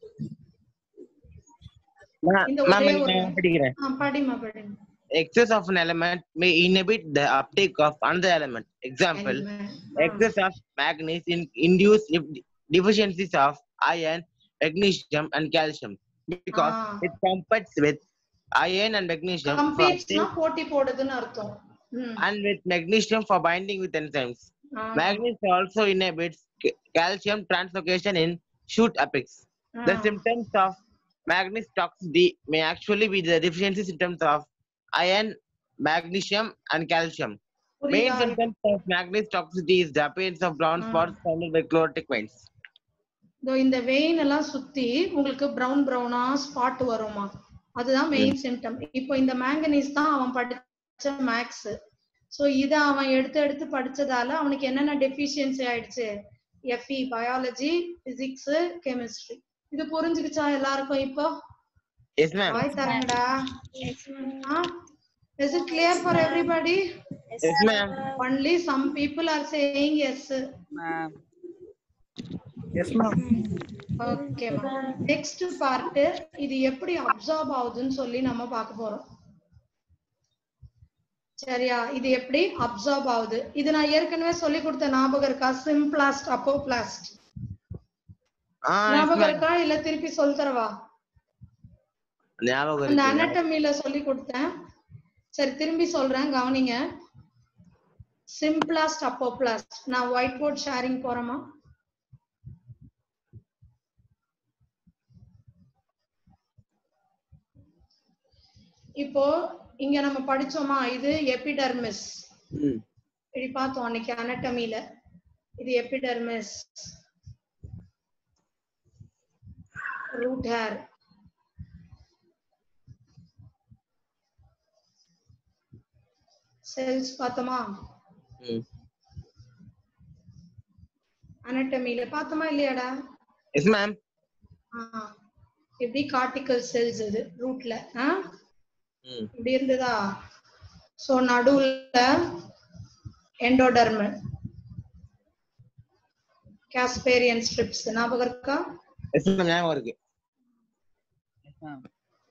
இந்த ஒரே ஒரு படிக்கிறேன். படிமா படிங்க. Excess of an element may inhibit the uptake of another element. Example, excess of manganese induce deficiencies of iron, magnesium and calcium because it competes with iron and magnesium போட்டி போடுதுன்னு அர்த்தம். And with magnesium for binding with enzymes. Magnesium also inhibits calcium translocation in shoot apex. The symptoms of manganese toxicity may actually be the deficiency symptoms of iron, magnesium and calcium. Main symptoms of manganese toxicity is the appearance of brown spots surrounded by chlorotic veins. இந்த vein எல்லாம் சுத்தி உங்களுக்கு பிரவுனா spot வருமா, அதுதான் main symptom. இப்போ இந்த manganese தான் அவன் படிச்ச மேக்ஸ். சோ இத அவன் எடுத்து படிச்சதால அவனுக்கு என்னென்ன டெஃபிஷியன்சி ஆயிடுச்சு? F E biology, physics, chemistry. இது புரிஞ்சுக்கிச்சா எல்லாருக்கும்? இப்போ Yes ma'am. Why தரங்கடா. Is it clear for everybody? Yes ma'am. Only some people are saying yes ma'am. Yes ma'am. Okay ma'am. Next part இது எப்படி அப்சார்ப் ஆகுதுன்னு சொல்லி நம்ம பார்க்க போறோம். சரியா? இது எப்படி அப்சார்ப் ஆகுது இது நான் ஏற்கனவே சொல்லி கொடுத்த ஞாபகம் இருக்கா? சிம்பிளாஸ்ட், அப்போபிளாஸ்ட் ஞாபகம் இருக்கா? இல்ல திருப்பி சொல்லி தரவா? ஞாபகம் இருக்கு. அனாட்டமில சொல்லி கொடுத்தேன். சரி திரும்பி சொல்றேன், கவனிங்க. Symplast, apoplast. நான் ஒயிட் போர்ட் ஷேரிங் போறேமா? இப்போ இங்க நம்ம படிச்சோமா, இது எபிடெர்மிஸ். இப்படி பார்த்தோம் அன்னைக்கு அனாட்டமில. இது எபிடெர்மிஸ், ரூட் ஹேர், செல்ஸ் பார்த்தோமா? அனாட்டமில பார்த்தோமா இல்லையாடா? Yes ma'am. இப்படி கார்டிகல் செல்ஸ் இது ரூட்ல இப்படி இருந்ததா? சோ நடுவுல எண்டோடெர்ம், காஸ்பேரியன் ஸ்ட்ரிப்ஸ். ஞாபகம் இருக்கா? எஸ் மேம் ஞாபகம் இருக்கு. Yes ma'am.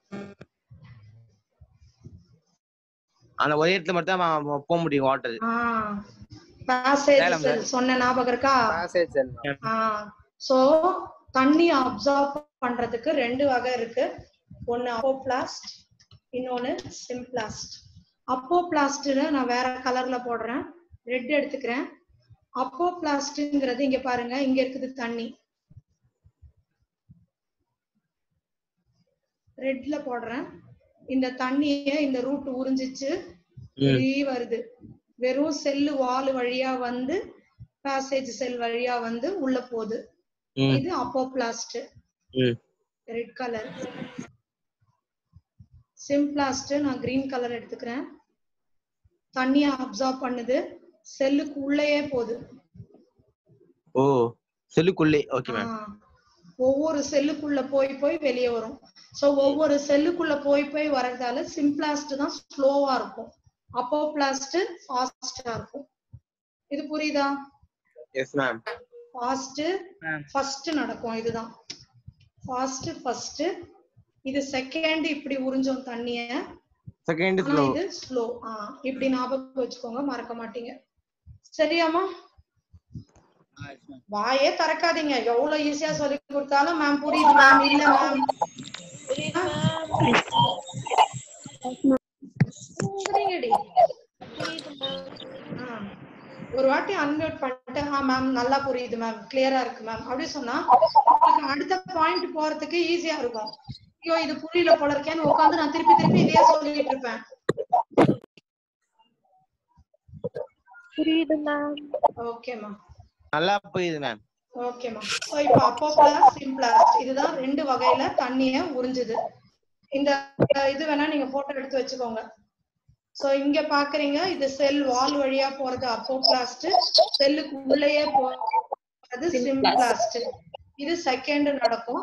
அந்த ஒரே இடத்துல மட்டும் தான் போக முடியும் வாட்டர். பாசேஜ் செல் சொன்ன ஞாபகம் இருக்கா? Passage cell. சோ தண்ணி அப்சார்ப் பண்றதுக்கு 2 வகை இருக்கு. ஒன்னு அப்போபிளாஸ்ட், இன்னொன்னு சிம்பிளாஸ்ட். அப்போபிளாஸ்ட்ல நான் வேற கலர்ல போடுறேன், ரெட் எடுத்துக்கிறேன். அப்போபிளாஸ்ட்ங்கிறது இங்க பாருங்க, இங்க இருக்குது தண்ணி, ரெட்ல போடுறேன். இந்த தண்ணிய இந்த ரூட் உறிஞ்சிச்சு வருது, வெறும் செல்லு வால் வழியா வந்து பாசேஜ் செல் வழியா வந்து உள்ள போகுது. இது அப்போபிளாஸ்ட், ரெட் கலர். சிம்பிளாஸ்ட் நான் கிரீன் கலர் எடுத்துக்கிறேன். தண்ணிய அப்சார்ப் பண்ணுது, செல்லுக்கு உள்ளேயே போகுது. ஓ செல்லுக்குள்ளே. Okay ma'am. ஒவ்வொரு செல்லுக்குள்ள போய் வெளியே வரும். சோ ஒவ்வொரு செல்லுக்குள்ள போய் வரதால சிம்பிளாஸ்ட் தான் ஸ்லோவா இருக்கும், அப்போபிளாஸ்ட் ஃபாஸ்டா இருக்கும். இது புரியுதா? Yes ma'am. ஃபாஸ்ட் ஃபர்ஸ்ட் நடக்கும், இதுதான் ஃபாஸ்ட் ஃபர்ஸ்ட். இது செகண்ட் இப்படி உறிஞ்சோம் தண்ணிய, செகண்ட் ஸ்லோ. இது ஸ்லோ. இப்படி ஞாபகம் வச்சுக்கோங்க, மறக்க மாட்டீங்க. சரியாமா? வாயே திறக்காதீங்க, எவ்வளவு ஈஸியா சொல்லி கொடுத்தாலும் மேம் புரியுது மேம், இல்ல மேம் புரியுங்கடி. ஒரு வாட்டி அன்மியூட் பண்ணிட்டு மேம் நல்லா புரியுது மேம், கிளியரா இருக்கு மேம் அப்படி சொன்னா உங்களுக்கு அடுத்த பாயிண்ட் போறதுக்கு ஈஸியா இருக்கும். ஐயோ இது புரியல போல இருக்கேன்னு உட்காந்து நான் திருப்பி திருப்பி இதே சொல்லிட்டு இருப்பேன். புரியுது மேம். ஓகே மேம், நல்லா புரியுது மேம். Okay ma'am. சோ இப்போ அப்போப்ளாஸ்ட் சிம்பிளாஸ்ட் இதுதான் ரெண்டு வகையில தண்ணிய உறிஞ்சுது. இந்த இது வேணா நீங்க போட்டோ எடுத்து வச்சுக்கோங்க. சோ இங்க பாக்குறீங்க, இது செல் வால் வழியா போறது அப்போப்ளாஸ்ட், செல்லுக்கு உள்ளேயே போறது சிம்பிளாஸ்ட். இது செகண்ட் நடக்கும்.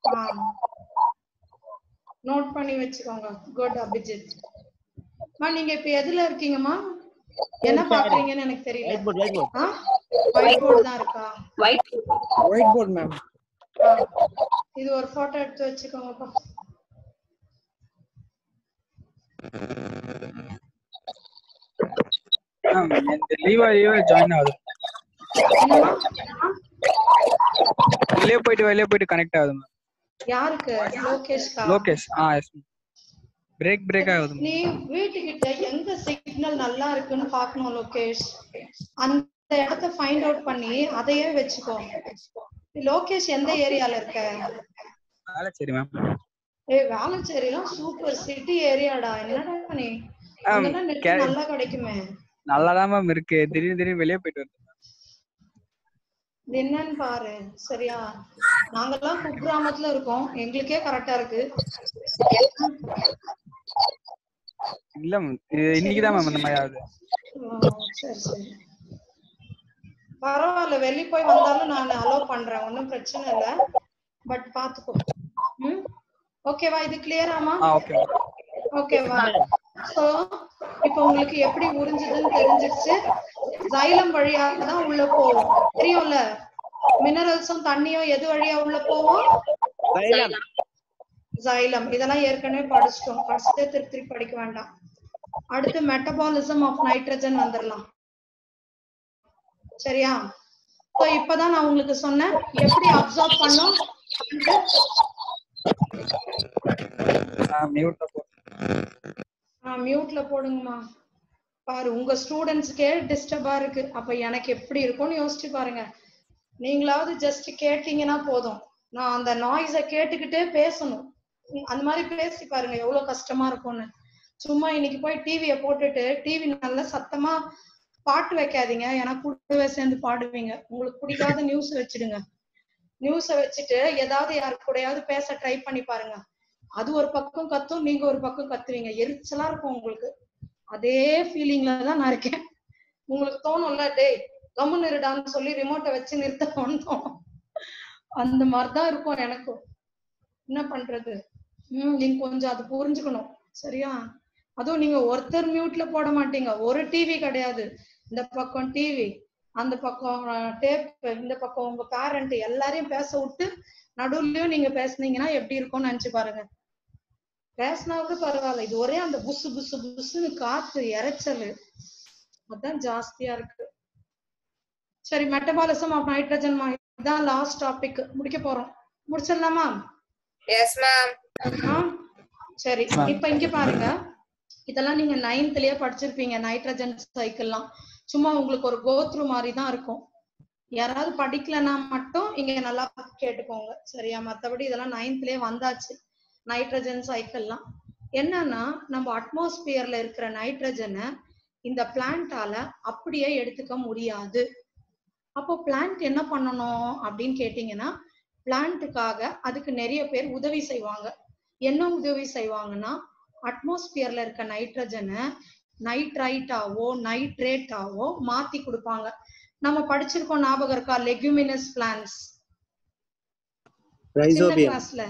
நோட் பண்ணி வச்சுக்கோங்க. குட் அபிஜித். நீங்க இப்ப எதுல இருக்கீங்கம்மா? என்ன பாக்குறீங்கன்னு எனக்கு தெரியல. ஒயிட் போர்டு தான் இருக்கா? White board ma'am. இது ஒரு போட்டோ எடுத்து வச்சுக்கோங்கப்பா. இந்த லீவா ஜாயின் ஆகுது. வெளியே போயிட்டு கனெக்ட் ஆகுது மேம். யாருக்கு? லோகேஷ்கா? லோகேஷ். எஸ். பிரேக் ஆகுது. நீ வீட்டுக்கிட்ட எங்க சிக்னல் நல்லா இருக்குன்னு பார்க்கணும் லோகேஷ். அந்த இடத்தை ஃபைண்ட் அவுட் பண்ணி அதையே வெச்சுக்கோ. லோகேஷ் எந்த ஏரியால இருக்க? வேளச்சேரி மேம். வேளச்சேரிலாம் சூப்பர் சிட்டி ஏரியாடா. என்னடா நீ? அங்கதான் நெட் நல்லா கிடைக்குமே. நல்லாதான் மேம் இருக்கு. திடீர்னு வெளியே போயிட்டு வருது. என்னன்னு பாரு சரியா? நாங்கெல்லாம் குக்கிராமத்துல இருக்கோம், எங்களுக்கே கரெக்டா இருக்கு. இல்ல இன்னைக்குதான் மேம் இந்த மாதிரி ஆகுது. சரி சரி பரவாயில்ல, வெளிய போய் வந்தாலும் நான் அலோவ் பண்றேன், ஒன்னும் பிரச்சனை இல்ல. பட் பாத்துக்கோ. ஓகேவா? இது கிளியராமா? ஓகேவா? சோ இப்போ உங்களுக்கு எப்படி உறிஞ்சுதுன்னு தெரிஞ்சிருச்சு. ஜைலம் வழியா தான் உள்ள போகும், தெரியும்ல? மினரல்ஸும் தண்ணியும் எது வழியா உள்ள போகும்? ஜைலம். இதெல்லாம் ஏற்கனவே படிச்சிட்டோம், படிச்சுட்டே திருப்பி படிக்க வேண்டாம். அடுத்து மெட்டபாலிசம் ஆஃப் நைட்ரஜன் வந்துடலாம். சரியா? சோ இப்பதான் நான் உங்களுக்கு சொன்னேன் எப்படி அப்சார்ப் பண்ணும். மியூட்ல போடுங்கம்மா. பாரு, உங்க ஸ்டூடெண்ட்ஸ்க்கே டிஸ்டர்பா இருக்கு, அப்ப எனக்கு எப்படி இருக்கும்னு யோசிச்சு பாருங்க. நீங்களாவது ஜஸ்ட் கேட்டீங்கன்னா போதும், நான் அந்த நாய்ஸ கேட்டுக்கிட்டே பேசணும். அந்த மாதிரி பேசி பாருங்க எவ்வளவு கஷ்டமா இருக்கும்னு. சும்மா இன்னைக்கு போய் டிவிய போட்டுட்டு டிவி நல்லா சத்தமா பாட்டு வைக்காதீங்க, ஏன்னா கூடவே சேர்ந்து பாடுவீங்க. உங்களுக்கு பிடிக்காத நியூஸ் வச்சிடுங்க. நியூஸ வச்சுட்டு ஏதாவது யாரு கூடயாவது பேச ட்ரை பண்ணி பாருங்க. அது ஒரு பக்கம் கத்தும், நீங்க ஒரு பக்கம் கத்துவீங்க. எரிச்சலா இருக்கும் உங்களுக்கு. அதே ஃபீலிங்ல தான் நான் இருக்கேன். உங்களுக்கு தோணும்ல, டேய் கம்முன்னு இருடான்னு சொல்லி ரிமோட்டை வச்சு நிறுத்தணும். அந்த மாதிரிதான் இருக்கும் எனக்கும். என்ன பண்றது? நீங்க கொஞ்சம் அது புரிஞ்சுக்கணும் சரியா? அதுவும் நீங்க ஒருத்தர் மியூட்ல போட மாட்டீங்க. ஒரு டிவி கிடையாது, இந்த பக்கம் டிவி, அந்த பக்கம் டேப், இந்த பக்கம் உங்க பேரண்ட், எல்லாரையும் பேச விட்டு நடுவுலயும் நீங்க பேசுனீங்கன்னா எப்படி இருக்கும்னு நினைச்சு பாருங்க. பேசினா கூட பரவாயில்ல, இது ஒரே அந்த புசு புசு புசுன்னு காத்து இறைச்சல் அதான் ஜாஸ்தியா இருக்கு. சரி, மெட்டபாலிசம் ஆஃப் நைட்ரஜன் தான் லாஸ்ட் டாபிக். முடிக்க போறோம். முடிச்சிடலாமா? Yes ma'am. சரி, இப்ப இங்க பாருங்க, இதெல்லாம் நீங்க 9th படிச்சிருப்பீங்க. நைட்ரஜன் சைக்கிள்லாம் சும்மா உங்களுக்கு ஒரு கோத்ரூ மாதிரி தான் இருக்கும். யாராவது படிக்கலன்னா மட்டும் இங்க நல்லா கேட்டுக்கோங்க சரியா? மத்தபடி இதெல்லாம் 9th வந்தாச்சு. நைட்ரஜன் சைக்கிள்லாம் என்னன்னா, நம்ம அட்மாஸ்பியர்ல இருக்கிற நைட்ரஜனை இந்த பிளான்ட்டால அப்படியே எடுத்துக்க முடியாது. அப்போ பிளான்ட் என்ன பண்ணணும் அப்படின்னு கேட்டீங்கன்னா, பிளான்ட்டுக்காக அதுக்கு நிறைய பேர் உதவி செய்வாங்க. என்ன உதவி செய்வாங்கன்னா, அட்மாஸ்பியர்ல இருக்க நைட்ரஜனை நைட்ரைட்டாவோ நைட்ரேட்டாவோ மாத்தி கொடுப்பாங்க. நம்ம படிச்சிருக்கோம், ஞாபகம் இருக்கா? லெகுமினஸ் பிளான்ட்ஸ் கிளாஸ்ல.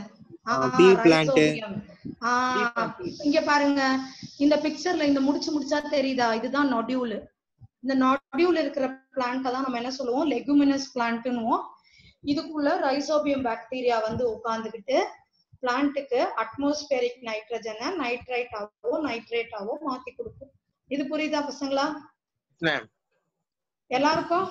இங்க பாருங்க, இந்த பிக்சர்ல இந்த முடிச்சா தெரியுதா? இதுதான் நொடியூல். இந்த நொடியூல் இருக்கிற பிளான்ட்டை தான் நம்ம என்ன சொல்லுவோம்? லெகுமினஸ் பிளான்ட்னுவோம். இதுக்குள்ள ரைசோபியம் பாக்டீரியா வந்து உட்கார்ந்துகிட்டு பிளான்ட்டுக்கு அட்மாஸ்பியரிக் நைட்ரஜனை நைட்ரைட்டாவோ நைட்ரேட்டாவோ மாத்தி கொடுக்கும். இது புரியுதா பசங்களா? எல்லாருக்கும்?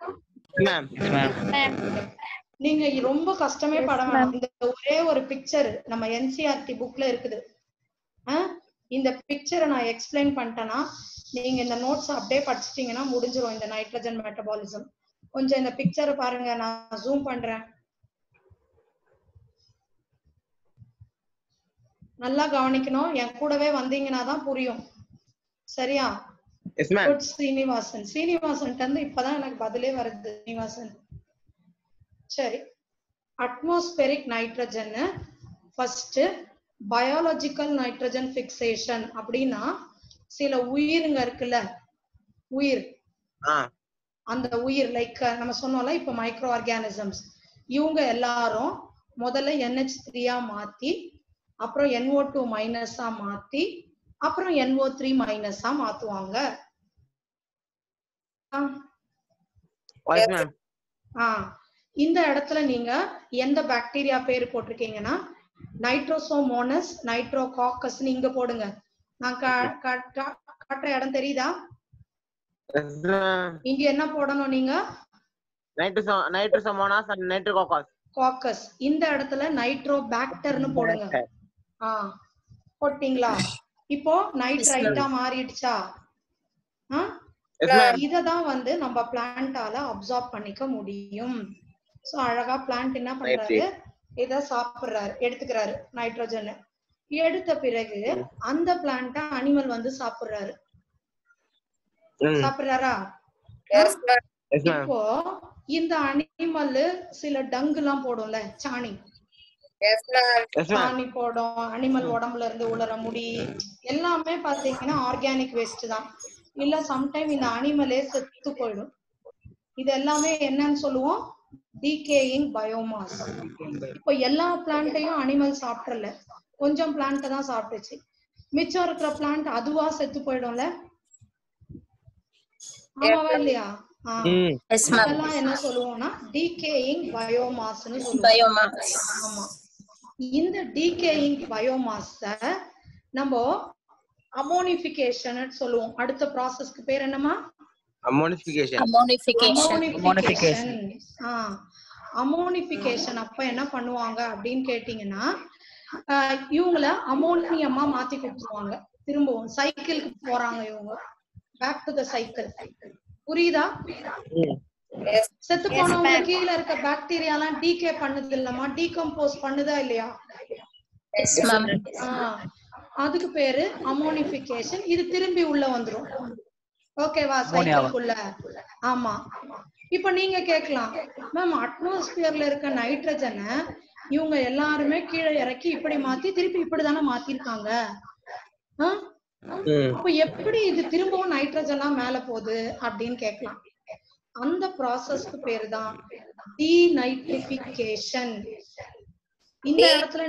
நீங்க ரொம்ப கஷ்டமே பட வேணாம். இந்த ஒரே ஒரு பிக்சர் நம்ம NCERT புக்ல இருக்குது. இந்த பிக்சரை நான் எக்ஸ்பிளைன் பண்ணிட்டேன்னா நீங்க இந்த நோட்ஸ் அப்படியே படிச்சிட்டீங்கன்னா முடிஞ்சிரும் இந்த நைட்ரஜன் மெட்டபாலிசம். கொஞ்சம் இந்த பிக்சரை பாருங்க, நான் ஜூம் பண்றேன். நல்லா கவனிக்கணும், என் கூடவே வந்தீங்கன்னா தான் புரியும். சரியா? ஸ்ரீனிவாசன் இருந்து இப்பதான் எனக்கு பதிலே வருது. ஸ்ரீனிவாசன். சரி, atmospheric nitrogen first biological nitrogen fixation அப்படின்னா சில உயிருங்க இருக்குல்ல, உயிர், அந்த உயிர் லைக் நம்ம சொன்னோம்ல இப்ப மைக்ரோ ஆர்கானிசம்ஸ், இவங்க எல்லாரும் முதல்ல NH3 மாத்தி அப்புறம் NO2 மைனஸா மாத்தி அப்புறம் NO3 மைனஸா மாத்துவாங்க. இந்த இடத்துல நீங்க எந்த பாக்டீரியா பேரு போட்டிருக்கீங்கன்னா நைட்ரோசோமோனஸ் நைட்ரோகாக்கஸ் இங்க போடுங்க. நான் காட்டுற இடம் தெரியுதா? இங்க என்ன போடணும் நீங்க? Nitrosomonas and nitrococcus. இந்த இடத்துல நைட்ரோபாக்டர்னு போடுங்க. போட்டீங்களா? இப்போ நைட்ரைட்டா மாறிடுச்சா? இததான் வந்து நம்ம பிளான்ட்டால அப்சார்ப் பண்ணிக்க முடியும். சோ அழகா பிளான்ட் என்ன பண்றாரு, இத சாப்பிடுறாரு, எடுத்துக்கிறாரு நைட்ரஜன். எடுத்த பிறகு அந்த பிளான்ட்ட அனிமல் வந்து சாப்பிடுறாரு. சாப்பிடுறாரா? இப்போ இந்த அனிமல் சில டங்கு எல்லாம் போடும்ல, சாணி சாணி போடும், அனிமல் உடம்புல இருந்து உலர முடி எல்லாமே பாத்தீங்கன்னா ஆர்கானிக் வேஸ்ட் தான். இல்ல சம்டைம் இந்த அனிமலே செத்து போயிடும். இது எல்லாமே என்னன்னு சொல்லுவோம், டீகேயிங் பயோமாஸ். இப்போ எல்லா பிளான்ட்டையும் அனிமல் சாப்பிடல, கொஞ்சம் பிளான்ட் தான் சாப்பிட்டுச்சு. மிச்சம் இருக்கிற பிளான்ட் அதுவா செத்து போயிடும்ல, ஆமாவா இல்லையா? அதெல்லாம் என்ன சொல்லுவோம்னா டீகேயிங் பயோமாஸ்னு சொல்லுவோம். ஆமா, இந்த டீகேயிங் பயோமாஸ நம்ம அமோனிஃபிகேஷன் சொல்லுவோம். அடுத்த ப்ராசஸ்க்கு பேர் என்னமா? அமோனிஃபிகேஷன். அப்ப என்ன பண்ணுவாங்க அப்படின்னு கேட்டீங்கன்னா இவங்கள அமோனியமா மாத்தி கொடுத்துருவாங்க. திரும்பவும் சைக்கிளுக்கு போறாங்க இவங்க, பேக் டு த சைக்கிள். புரியுதா? செத்து போனவங்க கீழே இருக்க பாக்டீரியா எல்லாம் டீகே பண்ணுது இல்லமா, டீகம்போஸ் பண்ணுதா இல்லையா? அதுக்கு பேரு அமோனிஃபிகேஷன். இது திரும்பி உள்ள வந்துரும். ஓகேவா? சைக்கிள்குள்ள. ஆமா. இப்ப நீங்க கேட்கலாம், மேம் அட்மாஸ்பியர்ல இருக்க நைட்ரஜனை இவங்க எல்லாருமே கீழே இறக்கி இப்படி மாத்தி திருப்பி இப்படிதானே மாத்திருக்காங்க, அப்ப எப்படி இது திரும்பவும் நைட்ரஜனா மேல போகுது அப்படின்னு கேட்கலாம். அந்த ப்ராசஸ்க்கு பேரு தான் டீநைட்ரிஃபிகேஷன். இந்த இடத்துல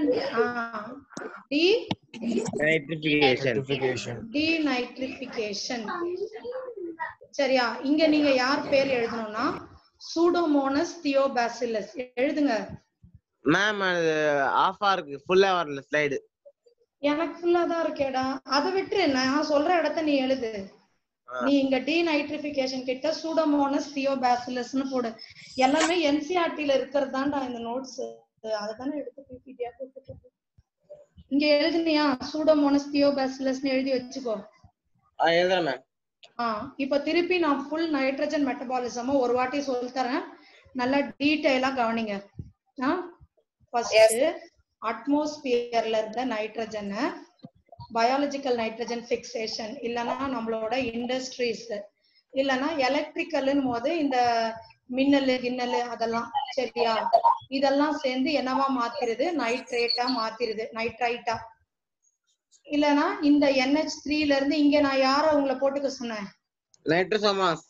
டீநைட்ரிஃபிகேஷன். சரியா? இங்க நீங்க யார் பேர் எழுதணும்னா சூடோமோனஸ் தியோபாசிலஸ் எழுதுங்க. மேம் அது ஆஃபா இருக்கு, ஃபுல்லா வரல ஸ்லைடு. எனக்கு ஃபுல்லா தான் இருக்கேடா, அதை விட்டு நான் சொல்ற இடத்த நீ எழுது. நீ இங்க டீநைட்ரிஃபிகேஷன் கிட்ட சூடோமோனஸ் தியோபாசிலஸ்னு போடு. எல்லாமே NCERT-ல இருக்கிறது தான்டா இந்த நோட்ஸ், அதுதானே எடுத்து பிபிடியா போட்டு இங்க எழுதுனியா? சூடோமோனஸ் தியோபாசிலஸ்னு எழுதி வச்சுக்கோ. எழுதுறேன் மேம். இப்ப திருப்பி நான் ஃபுல் நைட்ரஜன் மெட்டபாலிசம் ஒரு வாட்டி சொல்லி தரேன், நல்லா டீடைலா கவனிங்க. ஃபர்ஸ்ட் அட்மாஸ்பியர்ல இருந்த நைட்ரஜனை பயாலஜிக்கல் நைட்ரஜன் பிக்சேஷன், இல்லனா நம்மளோட இண்டஸ்ட்ரீஸ், இல்லனா எலக்ட்ரிக்கல்னு போது இந்த மின்னலு கிண்ணலு அதெல்லாம், சரியா? இதெல்லாம் சேர்ந்து என்னவா மாத்திருது, நைட்ரேட்டா மாத்திருது, நைட்ரைட்டா. இல்லனா இந்த NH3ல இருந்து இங்க நான் யார உங்களை போட்டுக்க சொன்னேன்? நைட்ரோசோமோனாஸ்.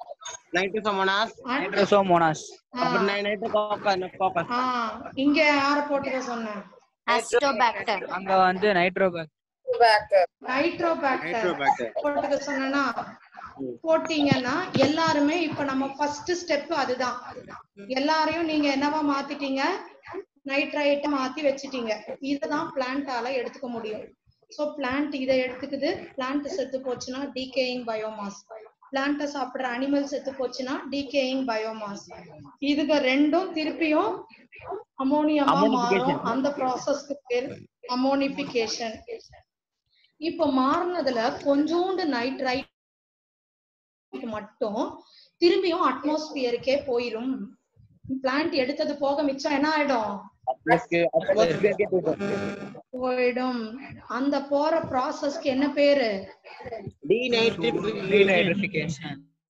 இங்க யார போட்டுக்க சொன்னேன்? அஸ்டோபாக்டர். அங்க வந்து நைட்ரோபாக்டர் போட்டுக்க சொன்னா போட்டீங்கன்னா எல்லாருமே இப்ப நம்ம ஃபர்ஸ்ட் ஸ்டெப் அதுதான். எல்லாரையும் நீங்க என்னவா மாத்திட்டீங்க, நைட்ரைட்டா மாத்தி வச்சிட்டீங்க. இதுதான் பிளான்ட்டால எடுத்துக்க முடியும். சோ பிளான்ட் இதை எடுத்துக்குது. பிளான்ட் செத்து போச்சுன்னா டீகேயிங் பயோமாஸ், பிளான்ட்ட சாப்பிடுற அனிமல் செத்து போச்சுன்னா டீகேயிங் பயோமாஸ். இதுக்கு ரெண்டும் திருப்பியும் அமோனியமா மாறும். அந்த ப்ராசஸ்க்கு பேர் அமோனிஃபிகேஷன். இப்ப மாறினதுல கொஞ்சோண்டு நைட்ரைட் மட்டும் திரும்பியும் அட்மாஸ்பியருக்கே போயிரும். பிளான்ட் எடுத்தது போக மிச்சம் என்ன ஆயிடும்? போயிடும். அந்த போற ப்ராசஸ்க்கு என்ன பேரு? Denitrification.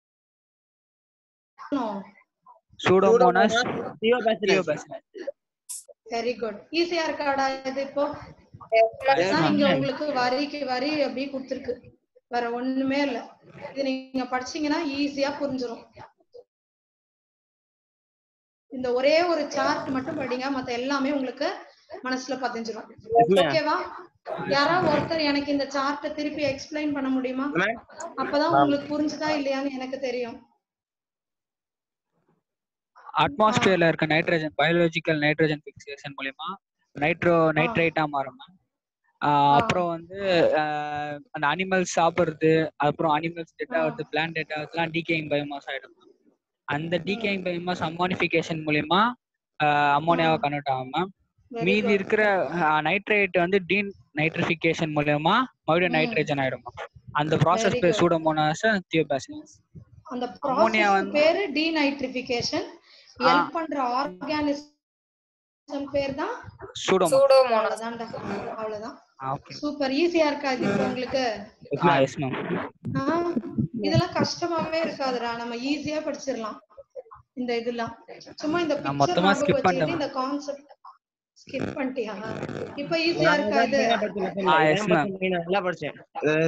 Pseudomonas thiobacillus. Very good. ஈஸியா இருக்காடா இது? இப்போ இங்க உங்களுக்கு வரிக்கு வரி அப்படியே கொடுத்துருக்கு, வேற ஒண்ணுமே இல்ல. இது நீங்க படிச்சீங்கன்னா ஈஸியா புரிஞ்சிடும். இந்த ஒரே ஒரு சார்ட் மட்டும் படிங்க, மத்த எல்லாமே உங்களுக்கு மனசுல பதிஞ்சிடும். ஓகேவா? யாராவது ஒருத்தர் எனக்கு இந்த சார்ட்டை திருப்பி எக்ஸ்பிளைன் பண்ண முடியுமா? அப்பதான் உங்களுக்கு புரிஞ்சுதா இல்லையான்னு எனக்கு தெரியும். அட்மாஸ்பியர்ல இருக்க நைட்ரஜன் பயாலஜிக்கல் நைட்ரஜன் பிக்சேஷன் மூலமா நைட்ரேட்டா மாறும். அப்புறம் வந்து அந்த அனிமல்ஸ் சாப்பிடுறது, அப்புறம் அனிமல்ஸ் டேட்டா வருது, பிளான்ட் டேட்டா அதெல்லாம் டீகேயிங் பயோமாஸ் ஆயிடும். அந்த டீகேயிங் பயோமாஸ் அம்மோனிஃபிகேஷன் மூலமா அம்மோனியாவை கன்வெர்ட் ஆகும் மேம். மீதி இருக்கிற நைட்ரேட் வந்து டீநைட்ரிஃபிகேஷன் மூலமா மறுபடியும் நைட்ரஜன் ஆயிடும். அந்த ப்ராசஸ் பேர் சூடோமோனாஸ் தியோபாசிலஸ். அந்த ப்ராசஸ் பேரு டீநைட்ரிஃபிகேஷன். ஹெல்ப் பண்ற ஆர்கானிசம் பேர் தான் சூடோமோனாஸ். அவ்வளவுதான். சூப்பர். ஈஸியா இருக்கா இது உங்களுக்கு? Yes ma'am. இதெல்லாம் கஷ்டமாவே இருக்காதுடா, நம்ம ஈஸியா படிச்சிடலாம். இந்த இதெல்லாம் சும்மா இந்த பிக்சர் ஞாபகம் வச்சிட்டு இந்த கான்செப்ட் ஸ்கிப் பண்ணிட்டியா? இப்ப ஈஸியா இருக்கா இது? Yes ma'am. நல்லா படிச்சேன்.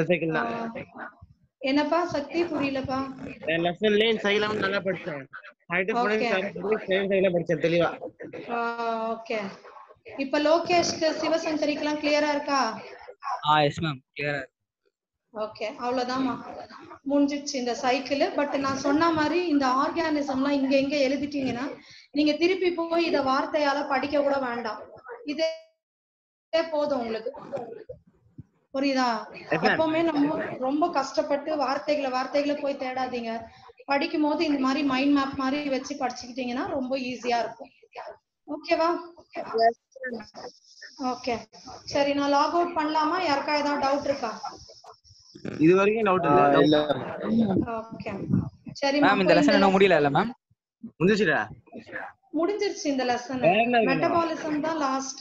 என்னப்பா சக்தி? புரியலப்பா. லெசன் லைன் சைலம் நல்லா படிச்சேன். படிச்சேன் தெளிவா. ஓகே. இப்ப லோகேஷ்க்கு சிவசங்கரிக்கெல்லாம் கிளியரா இருக்கா? எஸ் மேம் கிளியரா. ஓகே, அவ்வளவுதான்மா, முடிஞ்சிச்சு இந்த சைக்கிள். பட் நான் சொன்ன மாதிரி இந்த ஆர்கானிசம்லாம் இங்க எழுதிட்டீங்கன்னா நீங்க திருப்பி போய் இத வார்த்தையால படிக்க கூட வேண்டாம், இதே போதும் உங்களுக்கு. புரியுதா? எப்பவுமே நம்ம ரொம்ப கஷ்டப்பட்டு வார்த்தைகளை போய் தேடாதீங்க. படிக்கும் போது இந்த மாதிரி மைண்ட் மேப் மாதிரி வச்சு படிச்சுக்கிட்டீங்கன்னா ரொம்ப ஈஸியா இருக்கும். ஓகேவா? ஓகே, சரி நான் லாக் அவுட் பண்ணலாமா? யாருக்கா ஏதாவது டவுட் இருக்கா? இது வரைக்கும் டவுட் இல்ல. ஓகே சரி மேம். இந்த லெசன் என்ன முடியல மேம்? முடிஞ்சிருச்சா? முடிஞ்சிருச்சு இந்த லெசன். மெட்டபாலிசம் தான் லாஸ்ட்.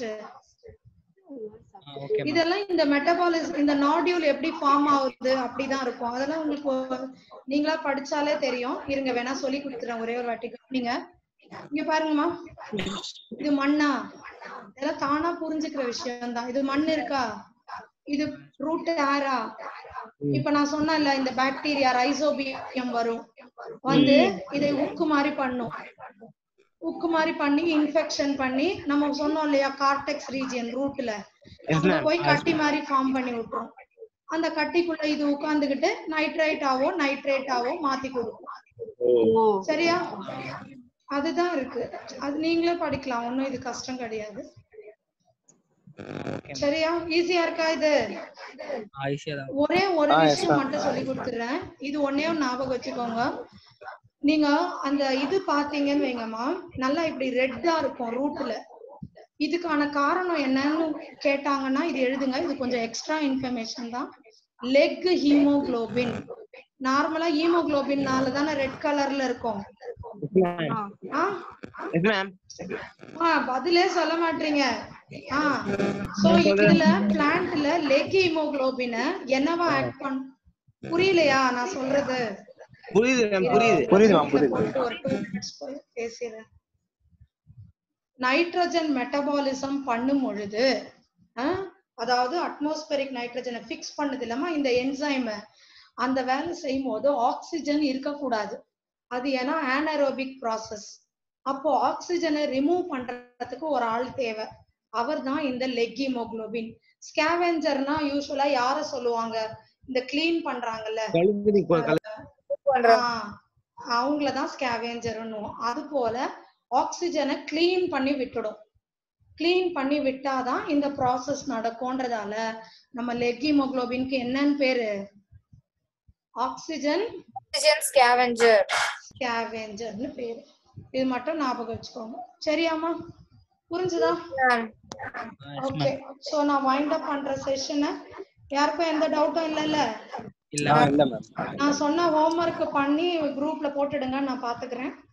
இதெல்லாம் இந்த மெட்டபாலிசம், இந்த நாடியூல் எப்படி ஃபார்ம் ஆகுது அப்படிதான் இருக்கும். அதெல்லாம் உங்களுக்கு நீங்களா படிச்சாலே தெரியும். இருங்க வேணா சொல்லி கொடுத்துறேன் ஒரே ஒரு வாட்டி. நீங்க இங்க பாருங்கம்மா, இது மண்ணா? இதெல்லாம் தானா புரிஞ்சுக்கிற விஷயம் தான். இது மண் இருக்கா? இது ரூட் ஏரா? இப்ப நான் சொன்னேன்ல இந்த பாக்டீரியா ரைசோபியம் வரும் வந்து இதை உக்கு மாதிரி பண்ணும். உக்கு மாதிரி பண்ணி இன்ஃபெக்ஷன் பண்ணி நம்ம சொன்னோம் இல்லையா கார்டெக்ஸ் ரீஜியன் ரூட்ல அங்க போய் கட்டி மாதிரி ஃபார்ம் பண்ணி விட்டுரும். அந்த கட்டிக்குள்ள இது உட்கார்ந்துகிட்டு நைட்ரேட்டாவோ மாத்தி கொடுக்கும். சரியா? அதுதான் இருக்கு. அது நீங்களே படிக்கலாம், ஒன்னும் இது கஷ்டம் கிடையாது. சரியா? ஈஸியா இருக்கா இது? ஒரே ஒரு விஷயம் மட்டும் சொல்லி கொடுத்துறேன். இது ஒன்னே ஞாபகம் வச்சுக்கோங்க. நீங்க அந்த இது பாத்தீங்கன்னு வைங்கம்மா, நல்லா இப்படி ரெட்டா இருக்கும் ரூட்ல. இதுக்கான காரணம் என்னன்னு கேட்டாங்கன்னா இது எழுதுங்க. இது கொஞ்சம் எக்ஸ்ட்ரா இன்ஃபர்மேஷன் தான். Leg haemoglobin. நார்மலா ஹீமோகுளோபின்னால தானே ரெட் கலர்ல இருக்கும். பதிலே சொல்ல மாட்டீங்க. சோ இதுல பிளான்ட்ல லெக் ஹீமோகுளோபின் என்னவா ஆட் பண்ண புரியலையா நான் சொல்றது? நைட்ரஜன் மெட்டபாலிசம் பண்ணும் பொழுது, அதாவது அட்மாஸ்பரிக் நைட்ரஜனை பிக்ஸ் பண்ணது இல்லாம இந்த என்சைம் அந்த வேலை செய்யும் போது ஆக்சிஜன் இருக்கக்கூடாது. அது ஏன்னா ஆனரோபிக் ப்ராசஸ். அப்போ ஆக்சிஜனை ரிமூவ் பண்றதுக்கு ஒரு ஆள் தேவை. அவர் தான் இந்த லெக் ஹீமோகுளோபின். ஸ்கேவெஞ்சர்னா யூசுவலா யார சொல்லுவாங்க? இந்த கிளீன் பண்றாங்கல்ல அவங்களதான் ஸ்கேவெஞ்சர்னு. அது போல ஆக்சிஜனை கிளீன் பண்ணி விட்டுடும். கிளீன் பண்ணி விட்டாதான் இந்த ப்ராசஸ் நடக்கும்ன்றதால நம்ம லெக் ஹீமோகுளோபின்க்கு என்னன்னு பேரு? ஆக்சிஜன் ஸ்கேவெஞ்சர்னு பேரு. இது மட்டும் ஞாபகம் வச்சுக்கோங்க. சரியாமா? புரிஞ்சுதா? ஓகே, சோ நான் வைண்ட் அப் பண்ற செஷனை. யாருக்கும் எந்த டவுட்டும் இல்லைல்ல? இல்ல இல்ல மேம். நான் சொன்ன ஹோம்வொர்க் பண்ணி குரூப்ல போட்டுடுங்க, நான் பாத்துக்கிறேன்.